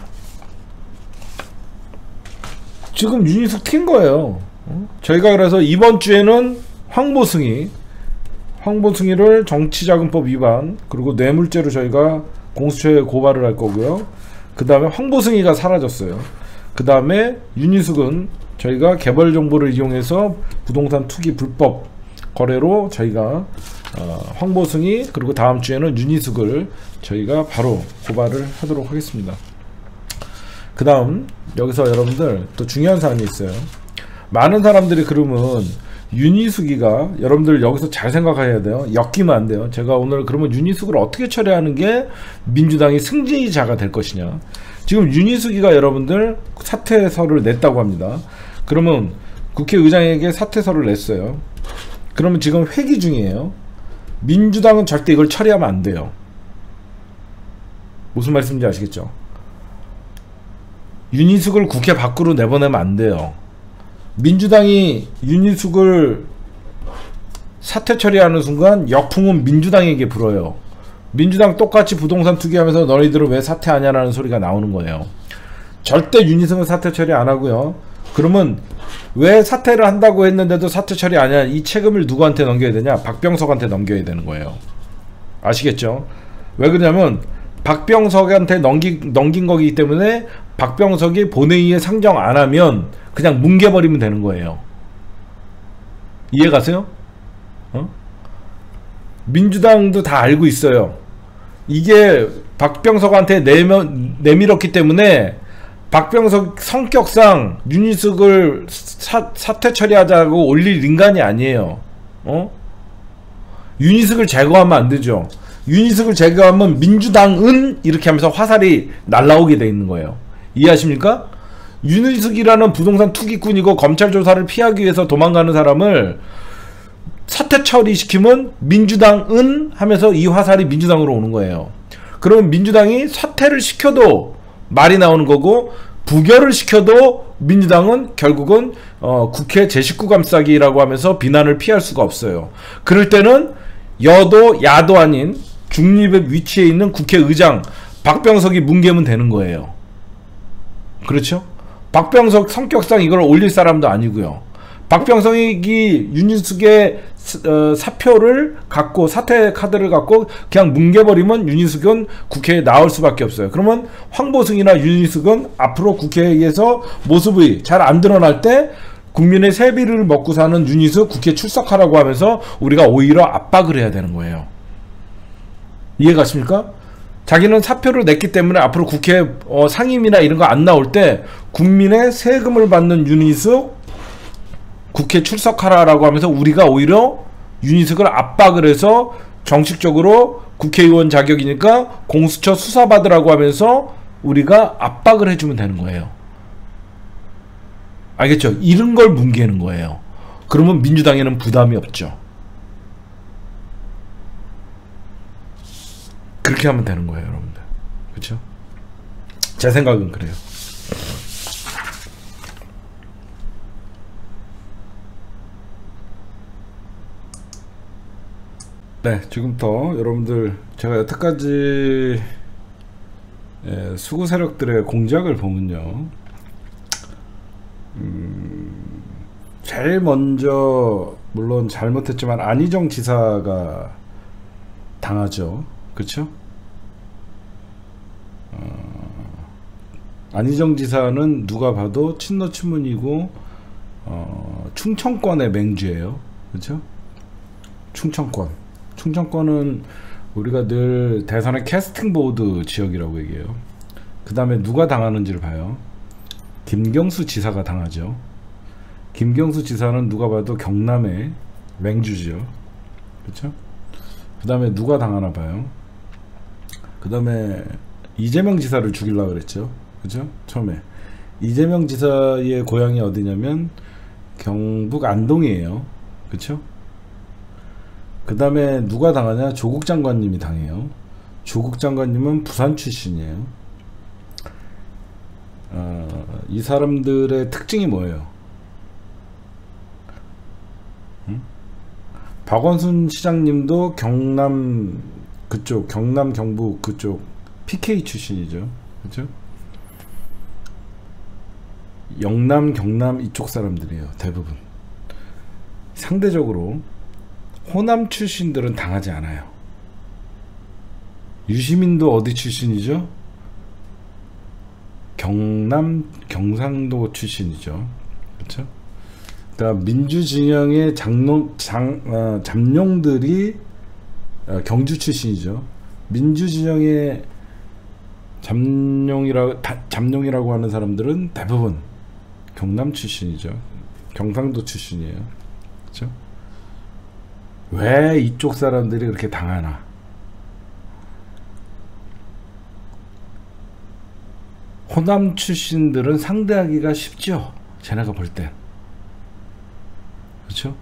지금 윤희숙 튄 거예요. 어? 저희가 그래서 이번 주에는 황보승이 황보승이를 정치자금법 위반 그리고 뇌물죄로 저희가 공수처에 고발을 할 거고요. 그 다음에 황보승이가 사라졌어요. 그 다음에 윤희숙은 저희가 개발 정보를 이용해서 부동산 투기 불법 거래로 저희가 어, 황보승이 그리고 다음 주에는 윤희숙을 저희가 바로 고발을 하도록 하겠습니다. 그 다음 여기서 여러분들 또 중요한 사안이 있어요. 많은 사람들이 그러면 윤희숙이가 여러분들 여기서 잘 생각해야 돼요. 엮이면 안 돼요. 제가 오늘 그러면 윤희숙을 어떻게 처리하는 게 민주당이 승리자가 될 것이냐. 지금 윤희숙이가 여러분들 사퇴서를 냈다고 합니다. 그러면 국회의장에게 사퇴서를 냈어요. 그러면 지금 회기 중이에요. 민주당은 절대 이걸 처리하면 안 돼요. 무슨 말씀인지 아시겠죠? 윤희숙을 국회 밖으로 내보내면 안 돼요. 민주당이 윤희숙을 사퇴 처리하는 순간 역풍은 민주당에게 불어요. 민주당 똑같이 부동산 투기하면서 너희들은 왜 사퇴하냐라는 소리가 나오는 거예요. 절대 윤희숙은 사퇴 처리 안 하고요. 그러면 왜 사퇴를 한다고 했는데도 사퇴 처리 안 하냐, 이 책임을 누구한테 넘겨야 되냐? 박병석한테 넘겨야 되는 거예요. 아시겠죠? 왜 그러냐면 박병석한테 넘긴, 넘긴 거기 때문에 박병석이 본회의에 상정 안 하면 그냥 뭉개버리면 되는 거예요. 이해 가세요? 어? 민주당도 다 알고 있어요. 이게 박병석한테 내며, 내밀었기 때문에 박병석 성격상 윤희숙을 사, 사퇴 처리하자고 올릴 인간이 아니에요. 어? 윤희숙을 제거하면 안 되죠. 윤희숙을 제거하면 민주당은 이렇게 하면서 화살이 날라오게 돼 있는 거예요. 이해하십니까? 윤희숙이라는 부동산 투기꾼이고 검찰 조사를 피하기 위해서 도망가는 사람을 사퇴 처리시키면 민주당은 하면서 이 화살이 민주당으로 오는 거예요. 그러면 민주당이 사퇴를 시켜도 말이 나오는 거고 부결을 시켜도 민주당은 결국은 어, 국회 제식구 감싸기라고 하면서 비난을 피할 수가 없어요. 그럴 때는 여도 야도 아닌 중립의 위치에 있는 국회의장 박병석이 뭉개면 되는 거예요. 그렇죠? 박병석 성격상 이걸 올릴 사람도 아니고요. 박병석이 윤희숙의 어, 사표를 갖고 사퇴 카드를 갖고 그냥 뭉개버리면 윤희숙은 국회에 나올 수밖에 없어요. 그러면 황보승이나 윤희숙은 앞으로 국회에서 모습이 잘 안 드러날 때 국민의 세비를 먹고 사는 윤희숙 국회 출석하라고 하면서 우리가 오히려 압박을 해야 되는 거예요. 이해가십니까? 자기는 사표를 냈기 때문에 앞으로 국회 어, 상임이나 이런 거 안 나올 때 국민의 세금을 받는 윤희숙 국회 출석하라라고 하면서 우리가 오히려 윤희숙을 압박을 해서 정식적으로 국회의원 자격이니까 공수처 수사받으라고 하면서 우리가 압박을 해주면 되는 거예요. 알겠죠? 이런 걸 뭉개는 거예요. 그러면 민주당에는 부담이 없죠. 그렇게 하면 되는 거예요, 여러분들. 그렇죠? 제 생각은 그래요. 네, 지금부터 여러분들 제가 여태까지 예, 수구 세력들의 공작을 보면요, 음, 제일 먼저 물론 잘못했지만 안희정 지사가 당하죠. 그렇죠? 어, 안희정 지사는 누가 봐도 친노 친문이고 어, 충청권의 맹주예요. 그렇죠? 충청권. 충청권은 우리가 늘 대선의 캐스팅보드 지역이라고 얘기해요. 그 다음에 누가 당하는지를 봐요. 김경수 지사가 당하죠. 김경수 지사는 누가 봐도 경남의 맹주죠. 그렇죠? 그 다음에 누가 당하나 봐요. 그 다음에 이재명 지사를 죽이려고 그랬죠. 그죠? 처음에 이재명 지사의 고향이 어디냐면 경북 안동이에요. 그쵸? 그 다음에 누가 당하냐? 조국 장관님이 당해요. 조국 장관님은 부산 출신이에요. 어, 이 사람들의 특징이 뭐예요? 응? 박원순 시장님도 경남 그쪽 경남 경북 그쪽 피케이 출신이죠. 그렇죠? 영남 경남 이쪽 사람들이에요. 대부분. 상대적으로 호남 출신들은 당하지 않아요. 유시민도 어디 출신이죠? 경남 경상도 출신이죠. 그렇죠? 그러니까 민주진영의 장롱, 장, 어, 잠룡들이 어, 경주 출신이죠. 민주진영의 잠룡이라, 다, 잠룡이라고 하는 사람들은 대부분 경남 출신이죠. 경상도 출신이에요. 그렇죠? 왜 이쪽 사람들이 그렇게 당하나? 호남 출신들은 상대하기가 쉽죠. 쟤네가 볼 땐. 그렇죠?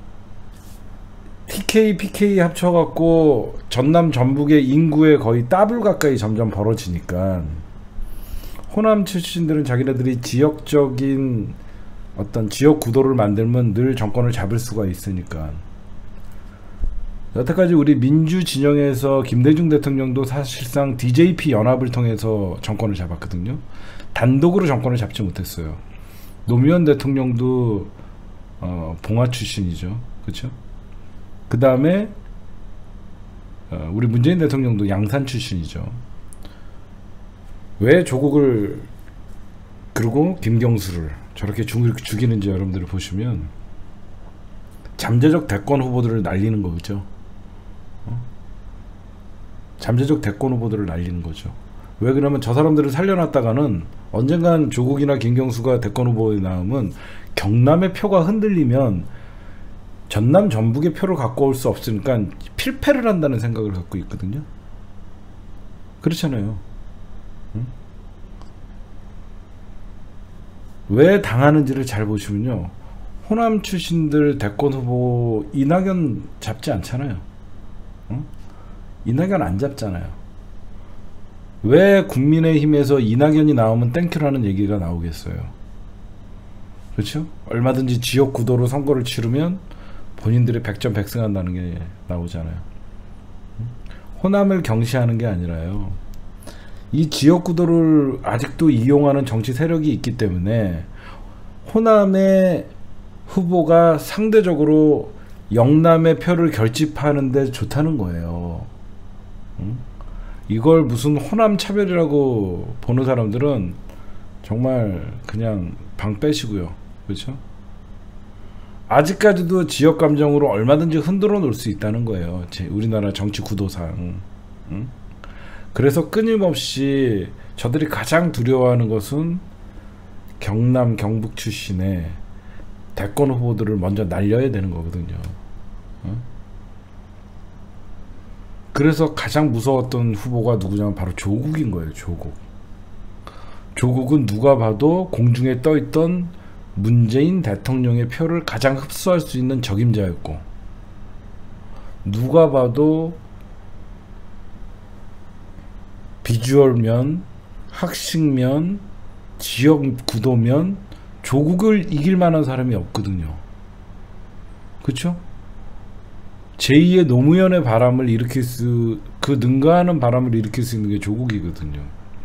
티케이, 피케이 합쳐갖고 전남 전북의 인구에 거의 더블 가까이 점점 벌어지니까 호남 출신들은 자기네들이 지역적인 어떤 지역 구도를 만들면 늘 정권을 잡을 수가 있으니까. 여태까지 우리 민주 진영에서 김대중 대통령도 사실상 디제이피 연합을 통해서 정권을 잡았거든요. 단독으로 정권을 잡지 못했어요. 노무현 대통령도 어, 봉화 출신이죠. 그렇죠? 그 다음에 어, 우리 문재인 대통령도 양산 출신이죠. 왜 조국을 그리고 김경수를 저렇게 죽, 죽이는지 여러분들이 보시면 잠재적 대권 후보들을 날리는 거죠. 어? 잠재적 대권 후보들을 날리는 거죠. 왜 그러면 저 사람들을 살려놨다가는 언젠간 조국이나 김경수가 대권 후보에 나오면 경남의 표가 흔들리면 전남 전북의 표를 갖고 올 수 없으니까 필패를 한다는 생각을 갖고 있거든요. 그렇잖아요. 응? 왜 당하는지를 잘 보시면요, 호남 출신들 대권 후보 이낙연 잡지 않잖아요. 어? 이낙연 안 잡잖아요. 왜 국민의힘에서 이낙연이 나오면 땡큐라는 얘기가 나오겠어요? 그렇죠? 얼마든지 지역 구도로 선거를 치르면 본인들이 백전백승한다는 게 나오잖아요. 호남을 경시하는 게 아니라요, 이 지역 구도를 아직도 이용하는 정치 세력이 있기 때문에 호남의 후보가 상대적으로 영남의 표를 결집하는 데 좋다는 거예요. 응? 이걸 무슨 호남 차별이라고 보는 사람들은 정말 그냥 방 빼시고요. 그렇죠? 아직까지도 지역 감정으로 얼마든지 흔들어 놓을 수 있다는 거예요. 제 우리나라 정치 구도상. 응? 그래서 끊임없이 저들이 가장 두려워하는 것은 경남, 경북 출신의 대권 후보들을 먼저 날려야 되는 거거든요. 응? 그래서 가장 무서웠던 후보가 누구냐면 바로 조국인 거예요. 조국. 조국은 누가 봐도 공중에 떠있던 문재인 대통령의 표를 가장 흡수할 수 있는 적임자였고, 누가 봐도 비주얼면, 학식면, 지역 구도면 조국을 이길 만한 사람이 없거든요. 그쵸? 제이의 노무현의 바람을 일으킬 수, 그 능가하는 바람을 일으킬 수 있는 게 조국이거든요.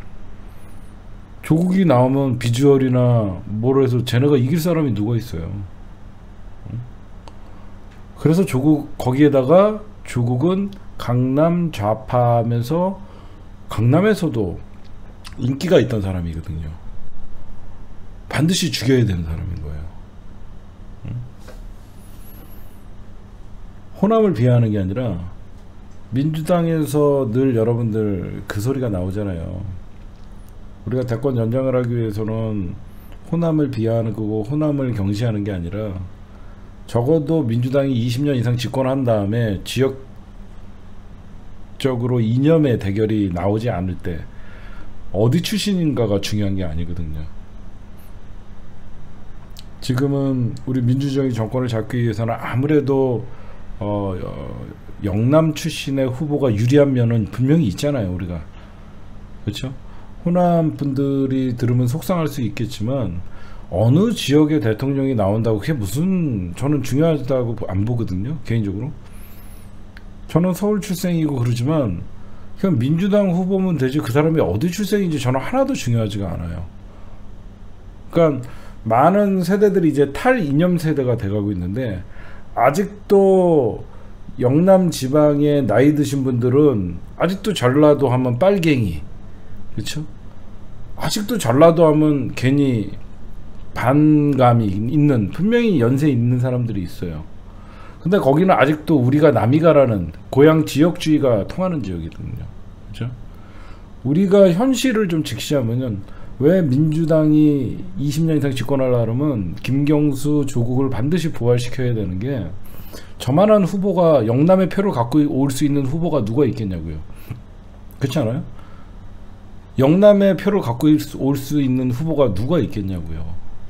조국이 나오면 비주얼이나 뭐로 해서 쟤네가 이길 사람이 누가 있어요. 그래서 조국, 거기에다가 조국은 강남 좌파하면서 강남에서도 인기가 있던 사람이거든요. 반드시 죽여야 되는 사람인 거예요. 호남을 비하하는 게 아니라 민주당에서 늘 여러분들 그 소리가 나오잖아요. 우리가 대권 연장을 하기 위해서는 호남을 비하하는 거고 호남을 경시하는 게 아니라 적어도 민주당이 이십 년 이상 집권한 다음에 지역적으로 이념의 대결이 나오지 않을 때 어디 출신인가가 중요한 게 아니거든요. 지금은 우리 민주적인 정권을 잡기 위해서는 아무래도 어, 어, 영남 출신의 후보가 유리한 면은 분명히 있잖아요. 우리가. 그렇죠? 호남 분들이 들으면 속상할 수 있겠지만 어느 지역의 대통령이 나온다고 그게 무슨, 저는 중요하다고 안 보거든요. 개인적으로. 저는 서울 출생이고 그러지만 그냥 민주당 후보면 되지 그 사람이 어디 출생인지 저는 하나도 중요하지가 않아요. 그러니까 많은 세대들이 이제 탈이념 세대가 돼가고 있는데 아직도 영남 지방에 나이 드신 분들은 아직도 전라도 하면 빨갱이, 그렇죠? 아직도 전라도 하면 괜히 반감이 있는, 분명히 연세 있는 사람들이 있어요. 근데 거기는 아직도 우리가 남이가라는 고향 지역주의가 통하는 지역이거든요. 그렇죠? 우리가 현실을 좀 직시하면은 왜 민주당이 이십 년 이상 집권하려고 하면 김경수, 조국을 반드시 부활시켜야 되는 게, 저만한 후보가 영남의 표를 갖고 올 수 있는 후보가 누가 있겠냐고요. 그렇지 않아요? 영남의 표를 갖고 올 수 있는 후보가 누가 있겠냐고요.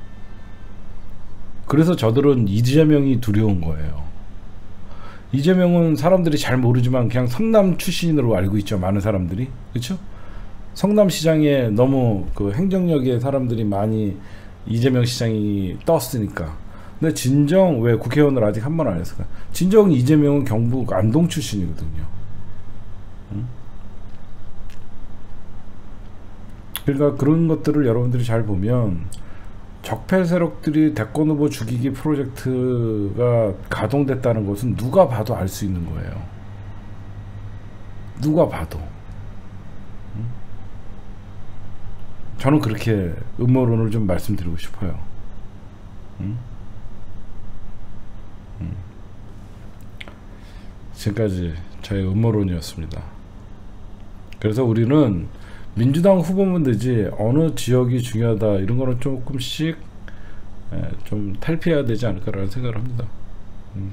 그래서 저들은 이재명이 두려운 거예요. 이재명은 사람들이 잘 모르지만 그냥 성남 출신으로 알고 있죠. 많은 사람들이. 그렇죠? 성남시장에 너무 그 행정력에 사람들이 많이 이재명 시장이 떴으니까. 근데 진정 왜 국회의원을 아직 한 번 안 했을까? 진정 이재명은 경북 안동 출신이거든요. 응? 그러니까 그런 것들을 여러분들이 잘 보면 적폐 세력들이 대권 후보 죽이기 프로젝트가 가동됐다는 것은 누가 봐도 알 수 있는 거예요. 누가 봐도. 응? 저는 그렇게 음모론을 좀 말씀드리고 싶어요. 응? 응. 지금까지 저의 음모론이었습니다. 그래서 우리는 민주당 후보면 되지 어느 지역이 중요하다 이런 거는 조금씩 좀 탈피해야 되지 않을까라는 생각을 합니다. 음.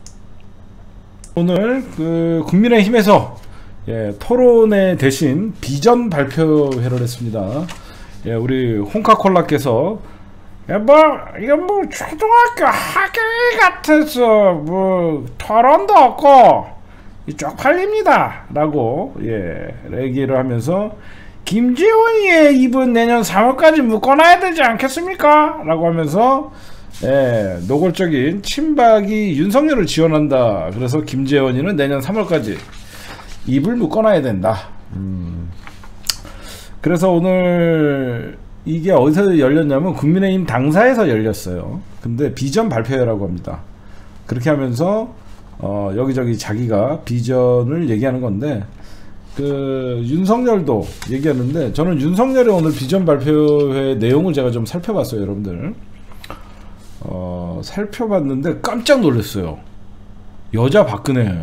오늘 그 국민의힘에서 예, 토론회 대신 비전 발표회를 했습니다. 예, 우리 홍카콜라께서 뭐 이거 뭐 초등학교 학예회 같아서 뭐 토론도 없고 쪽팔립니다 라고 예 얘기를 하면서 김재원이의 입은 내년 삼월까지 묶어놔야 되지 않겠습니까? 라고 하면서 예, 노골적인 친박이 윤석열을 지원한다. 그래서 김재원이는 내년 삼월까지 입을 묶어놔야 된다. 음. 그래서 오늘 이게 어디서 열렸냐면 국민의힘 당사에서 열렸어요. 근데 비전 발표회라고 합니다. 그렇게 하면서 어, 여기저기 자기가 비전을 얘기하는 건데 그 윤석열도 얘기하는데 저는 윤석열의 오늘 비전 발표회 내용을 제가 좀 살펴봤어요. 여러분들 어, 살펴봤는데 깜짝 놀랐어요. 여자 박근혜예요.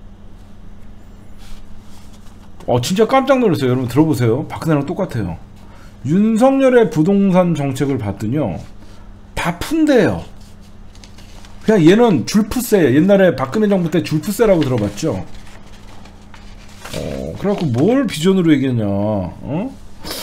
어 진짜 깜짝 놀랐어요. 여러분 들어보세요. 박근혜랑 똑같아요. 윤석열의 부동산 정책을 봤더니요 다 푼대요. 그냥 얘는 줄푸세. 옛날에 박근혜 정부 때 줄푸세라고 들어봤죠. 어, 그래갖고 뭘 비전으로 얘기했냐. 어?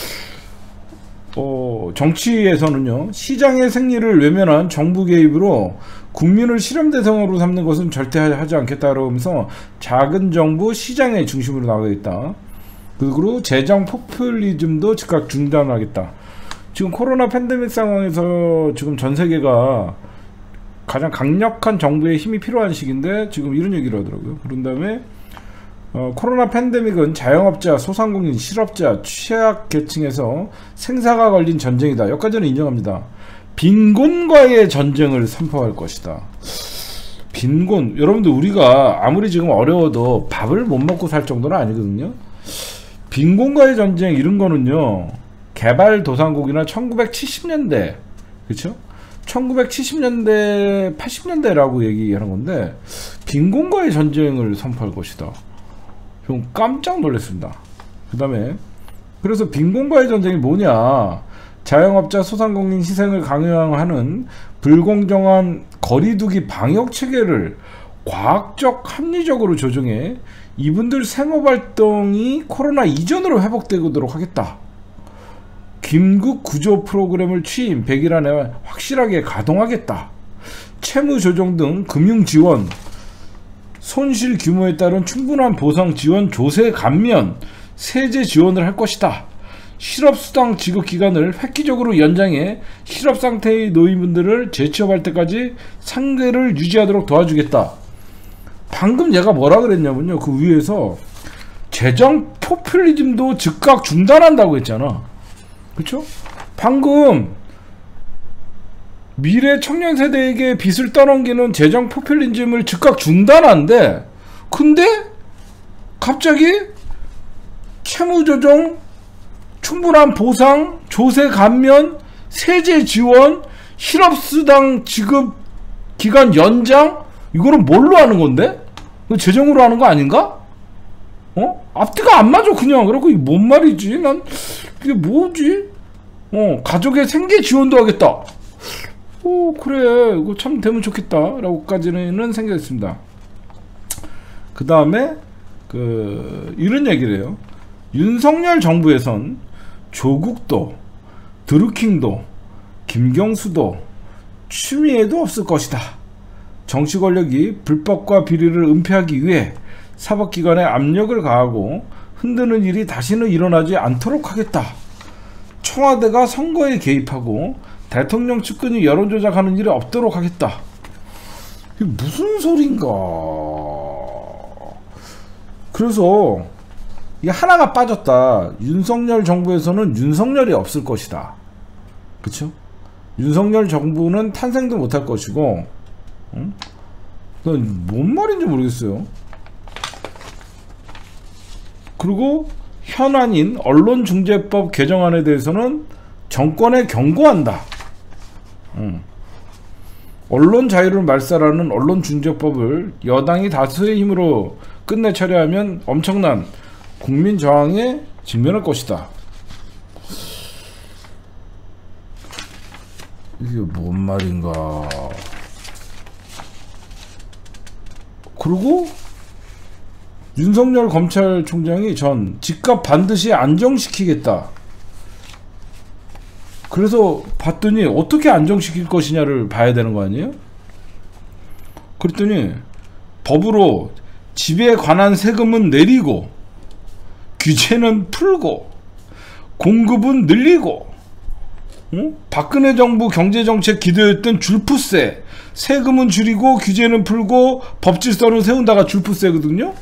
어, 정치에서는요 시장의 생리를 외면한 정부 개입으로 국민을 실험 대상으로 삼는 것은 절대 하지 않겠다 그러면서 작은 정부 시장의 중심으로 나가겠다. 그리고 재정 포퓰리즘도 즉각 중단하겠다. 지금 코로나 팬데믹 상황에서 지금 전 세계가 가장 강력한 정부의 힘이 필요한 시기인데 지금 이런 얘기를 하더라고요. 그런 다음에 어, 코로나 팬데믹은 자영업자, 소상공인, 실업자, 취약계층에서 생사가 걸린 전쟁이다. 여기까지는 인정합니다. 빈곤과의 전쟁을 선포할 것이다. 빈곤, 여러분들 우리가 아무리 지금 어려워도 밥을 못 먹고 살 정도는 아니거든요. 빈곤과의 전쟁 이런 거는요 개발도상국이나 천구백칠십 년대 그쵸? 천구백칠십 년대 팔십 년대라고 얘기하는 건데 빈곤과의 전쟁을 선포할 것이다. 좀 깜짝 놀랐습니다. 그 다음에 그래서 빈곤과의 전쟁이 뭐냐, 자영업자 소상공인 희생을 강요하는 불공정한 거리두기 방역체계를 과학적 합리적으로 조정해 이분들 생업활동이 코로나 이전으로 회복되도록 하겠다. 긴급 구조 프로그램을 취임 백 일 안에 확실하게 가동하겠다. 채무조정 등 금융지원, 손실 규모에 따른 충분한 보상 지원, 조세 감면, 세제 지원을 할 것이다. 실업수당 지급 기간을 획기적으로 연장해 실업 상태의 노인분들을 재취업할 때까지 상태를 유지하도록 도와주겠다. 방금 얘가 뭐라 그랬냐면요, 그 위에서 재정 포퓰리즘도 즉각 중단한다고 했잖아. 그쵸? 방금 미래 청년 세대에게 빚을 떠넘기는 재정 포퓰리즘을 즉각 중단한대. 근데 갑자기 채무조정, 충분한 보상, 조세 감면, 세제 지원, 실업수당 지급 기간 연장, 이거는 뭘로 하는 건데? 재정으로 하는 거 아닌가? 어? 앞뒤가 안 맞아 그냥. 그래갖고 이게 뭔 말이지? 난 이게 뭐지? 어, 가족의 생계 지원도 하겠다. 오, 그래, 이거 참 되면 좋겠다 라고까지는 생각했습니다. 그 다음에 그 이런 얘기를 해요. 윤석열 정부에선 조국도, 드루킹도, 김경수도, 추미애도 없을 것이다. 정치 권력이 불법과 비리를 은폐하기 위해 사법기관에 압력을 가하고 흔드는 일이 다시는 일어나지 않도록 하겠다. 청와대가 선거에 개입하고 대통령 측근이 여론조작하는 일이 없도록 하겠다. 이게 무슨 소린가. 그래서 이게 하나가 빠졌다. 윤석열 정부에서는 윤석열이 없을 것이다. 그쵸? 윤석열 정부는 탄생도 못할 것이고, 응? 뭔 말인지 모르겠어요. 그리고 현안인 언론중재법 개정안에 대해서는 정권에 경고한다. 응. 언론 자유를 말살하는 언론중재법을 여당이 다수의 힘으로 끝내 처리하면 엄청난 국민 저항에 직면할 것이다. 이게 뭔 말인가. 그리고 윤석열 검찰총장이 전 집값 반드시 안정시키겠다. 그래서 봤더니 어떻게 안정시킬 것이냐를 봐야 되는 거 아니에요? 그랬더니 법으로 집에 관한 세금은 내리고 규제는 풀고 공급은 늘리고, 응? 박근혜 정부 경제정책 기도였던 줄푸세, 세금은 줄이고 규제는 풀고 법질서는 세운다가 줄푸세거든요.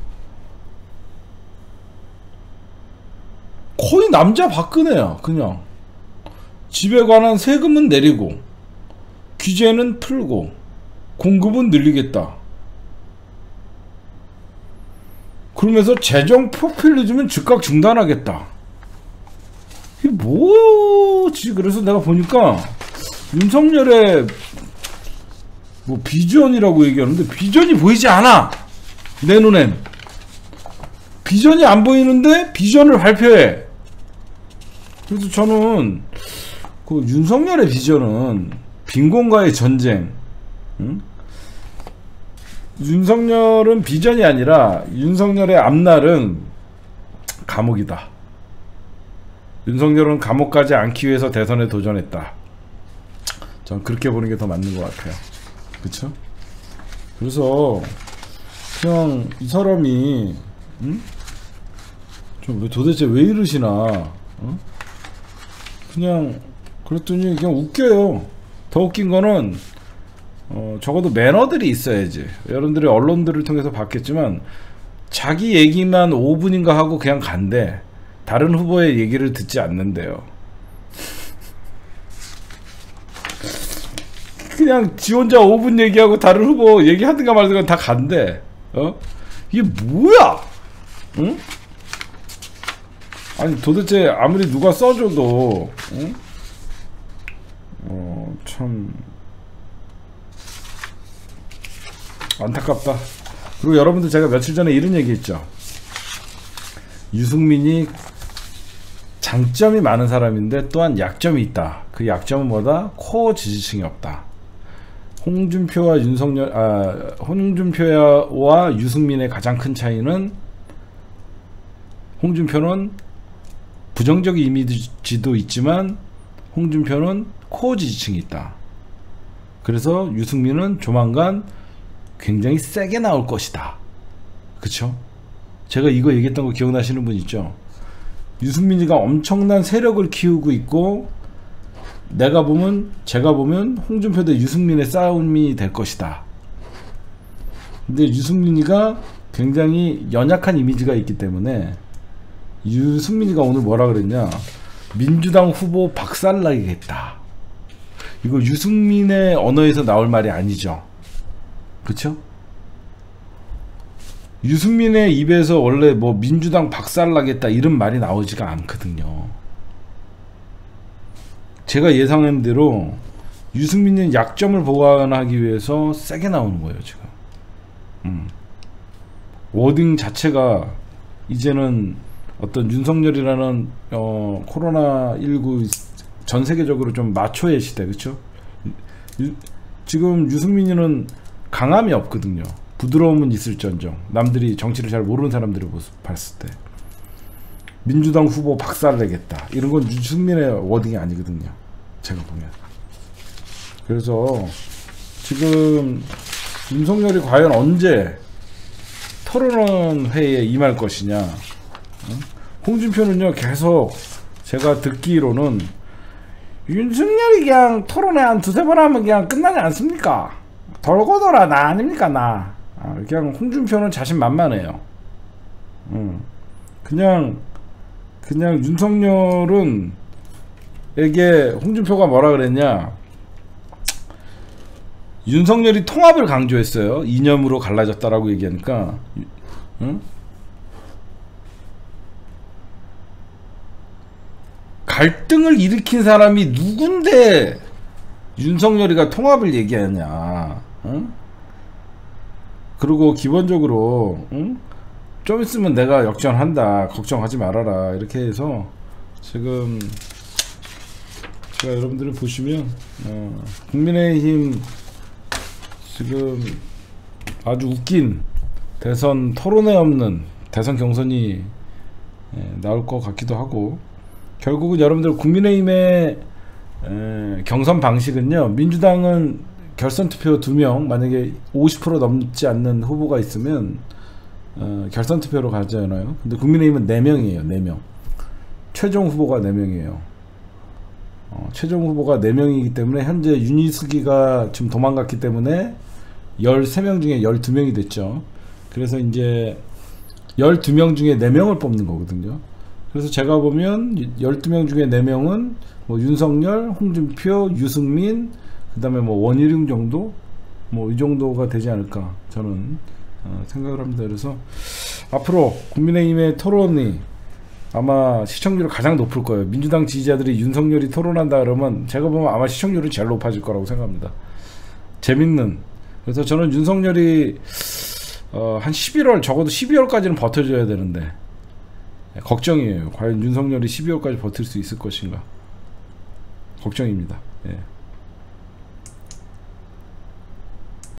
거의 남자 박근혜야. 그냥 집에 관한 세금은 내리고 규제는 풀고 공급은 늘리겠다. 그러면서 재정 포퓰리즘은 즉각 중단하겠다. 이게 뭐지? 그래서 내가 보니까 윤석열의 뭐 비전이라고 얘기하는데 비전이 보이지 않아. 내 눈엔 비전이 안 보이는데 비전을 발표해. 그래서 저는 그 윤석열의 비전은 빈곤과의 전쟁. 응? 윤석열은 비전이 아니라 윤석열의 앞날은 감옥이다. 윤석열은 감옥 가지 않기 위해서 대선에 도전했다. 전 그렇게 보는 게 더 맞는 것 같아요. 그쵸? 그래서 그냥 이 사람이 응? 좀 도대체 왜 이러시나. 어? 그냥 그랬더니 그냥 웃겨요. 더 웃긴 거는 어, 적어도 매너들이 있어야지. 여러분들이 언론들을 통해서 봤겠지만 자기 얘기만 오 분인가 하고 그냥 간대. 다른 후보의 얘기를 듣지 않는데요. 그냥 지 혼자 오 분 얘기하고 다른 후보 얘기하든가 말든가 다 간대. 어? 이게 뭐야? 응? 아니 도대체 아무리 누가 써줘도 응? 어, 참 안타깝다. 그리고 여러분들 제가 며칠 전에 이런 얘기 했죠. 유승민이 장점이 많은 사람인데 또한 약점이 있다. 그 약점은 뭐다? 코어 지지층이 없다. 홍준표와 윤석열, 아, 홍준표와 유승민의 가장 큰 차이는 홍준표는 부정적 이미지도 있지만 홍준표는 코어 지지층이 있다. 그래서 유승민은 조만간 굉장히 세게 나올 것이다. 그쵸? 제가 이거 얘기했던 거 기억나시는 분 있죠? 유승민이가 엄청난 세력을 키우고 있고 내가 보면 제가 보면 홍준표 대 유승민의 싸움이 될 것이다. 근데 유승민이가 굉장히 연약한 이미지가 있기 때문에 유승민이가 오늘 뭐라 그랬냐, 민주당 후보 박살나겠다. 이거 유승민의 언어에서 나올 말이 아니죠. 그쵸? 유승민의 입에서 원래 뭐 민주당 박살나겠다 이런 말이 나오지가 않거든요. 제가 예상한 대로 유승민은 약점을 보완하기 위해서 세게 나오는 거예요 지금. 음. 워딩 자체가 이제는 어떤 윤석열이라는 어, 코로나 십구 전 세계적으로 좀 마초의 시대, 그쵸? 유, 지금 유승민이는 강함이 없거든요. 부드러움은 있을전정. 남들이 정치를 잘 모르는 사람들을 봤을 때 민주당 후보 박살내겠다 이런 건 유승민의 워딩이 아니거든요. 제가 보면. 그래서 지금 윤석열이 과연 언제 토론회에 임할 것이냐. 홍준표는요 계속 제가 듣기로는 윤석열이 그냥 토론회 한 두세 번 하면 그냥 끝나지 않습니까? 돌고 돌아 나 아닙니까 나. 아, 그냥 홍준표는 자신만만해요. 음. 그냥 그냥 윤석열은 에게 홍준표가 뭐라 그랬냐, 윤석열이 통합을 강조했어요. 이념으로 갈라졌다라고 얘기하니까 응? 갈등을 일으킨 사람이 누군데 윤석열이가 통합을 얘기하냐. 응? 그리고 기본적으로 응? 좀 있으면 내가 역전한다 걱정하지 말아라 이렇게 해서 지금 제가 여러분들을 보시면 어, 국민의힘 지금 아주 웃긴 대선 토론회 없는 대선 경선이 예, 나올 것 같기도 하고, 결국은 여러분들 국민의힘의 에, 경선 방식은요, 민주당은 결선 투표 두 명, 만약에 오십 퍼센트 넘지 않는 후보가 있으면 어, 결선 투표로 가잖아요. 근데 국민의힘은 네 명이에요. 네 명. 최종 후보가 네 명이에요. 어, 최종 후보가 네 명이기 때문에 현재 윤희숙이가 지금 도망갔기 때문에 열세 명 중에 열두 명이 됐죠. 그래서 이제 열두 명 중에 네 명을 뽑는 거거든요. 그래서 제가 보면 열두 명 중에 네 명은 뭐 윤석열, 홍준표, 유승민, 그 다음에 뭐 원희룡 정도? 뭐 이 정도가 되지 않을까 저는 어, 생각을 합니다. 그래서 앞으로 국민의힘의 토론이 아마 시청률이 가장 높을 거예요. 민주당 지지자들이 윤석열이 토론한다 그러면 제가 보면 아마 시청률이 제일 높아질 거라고 생각합니다. 재밌는. 그래서 저는 윤석열이 어, 한 십일월, 적어도 십이월까지는 버텨줘야 되는데 걱정이에요. 과연 윤석열이 십이월까지 버틸 수 있을 것인가 걱정입니다. 예.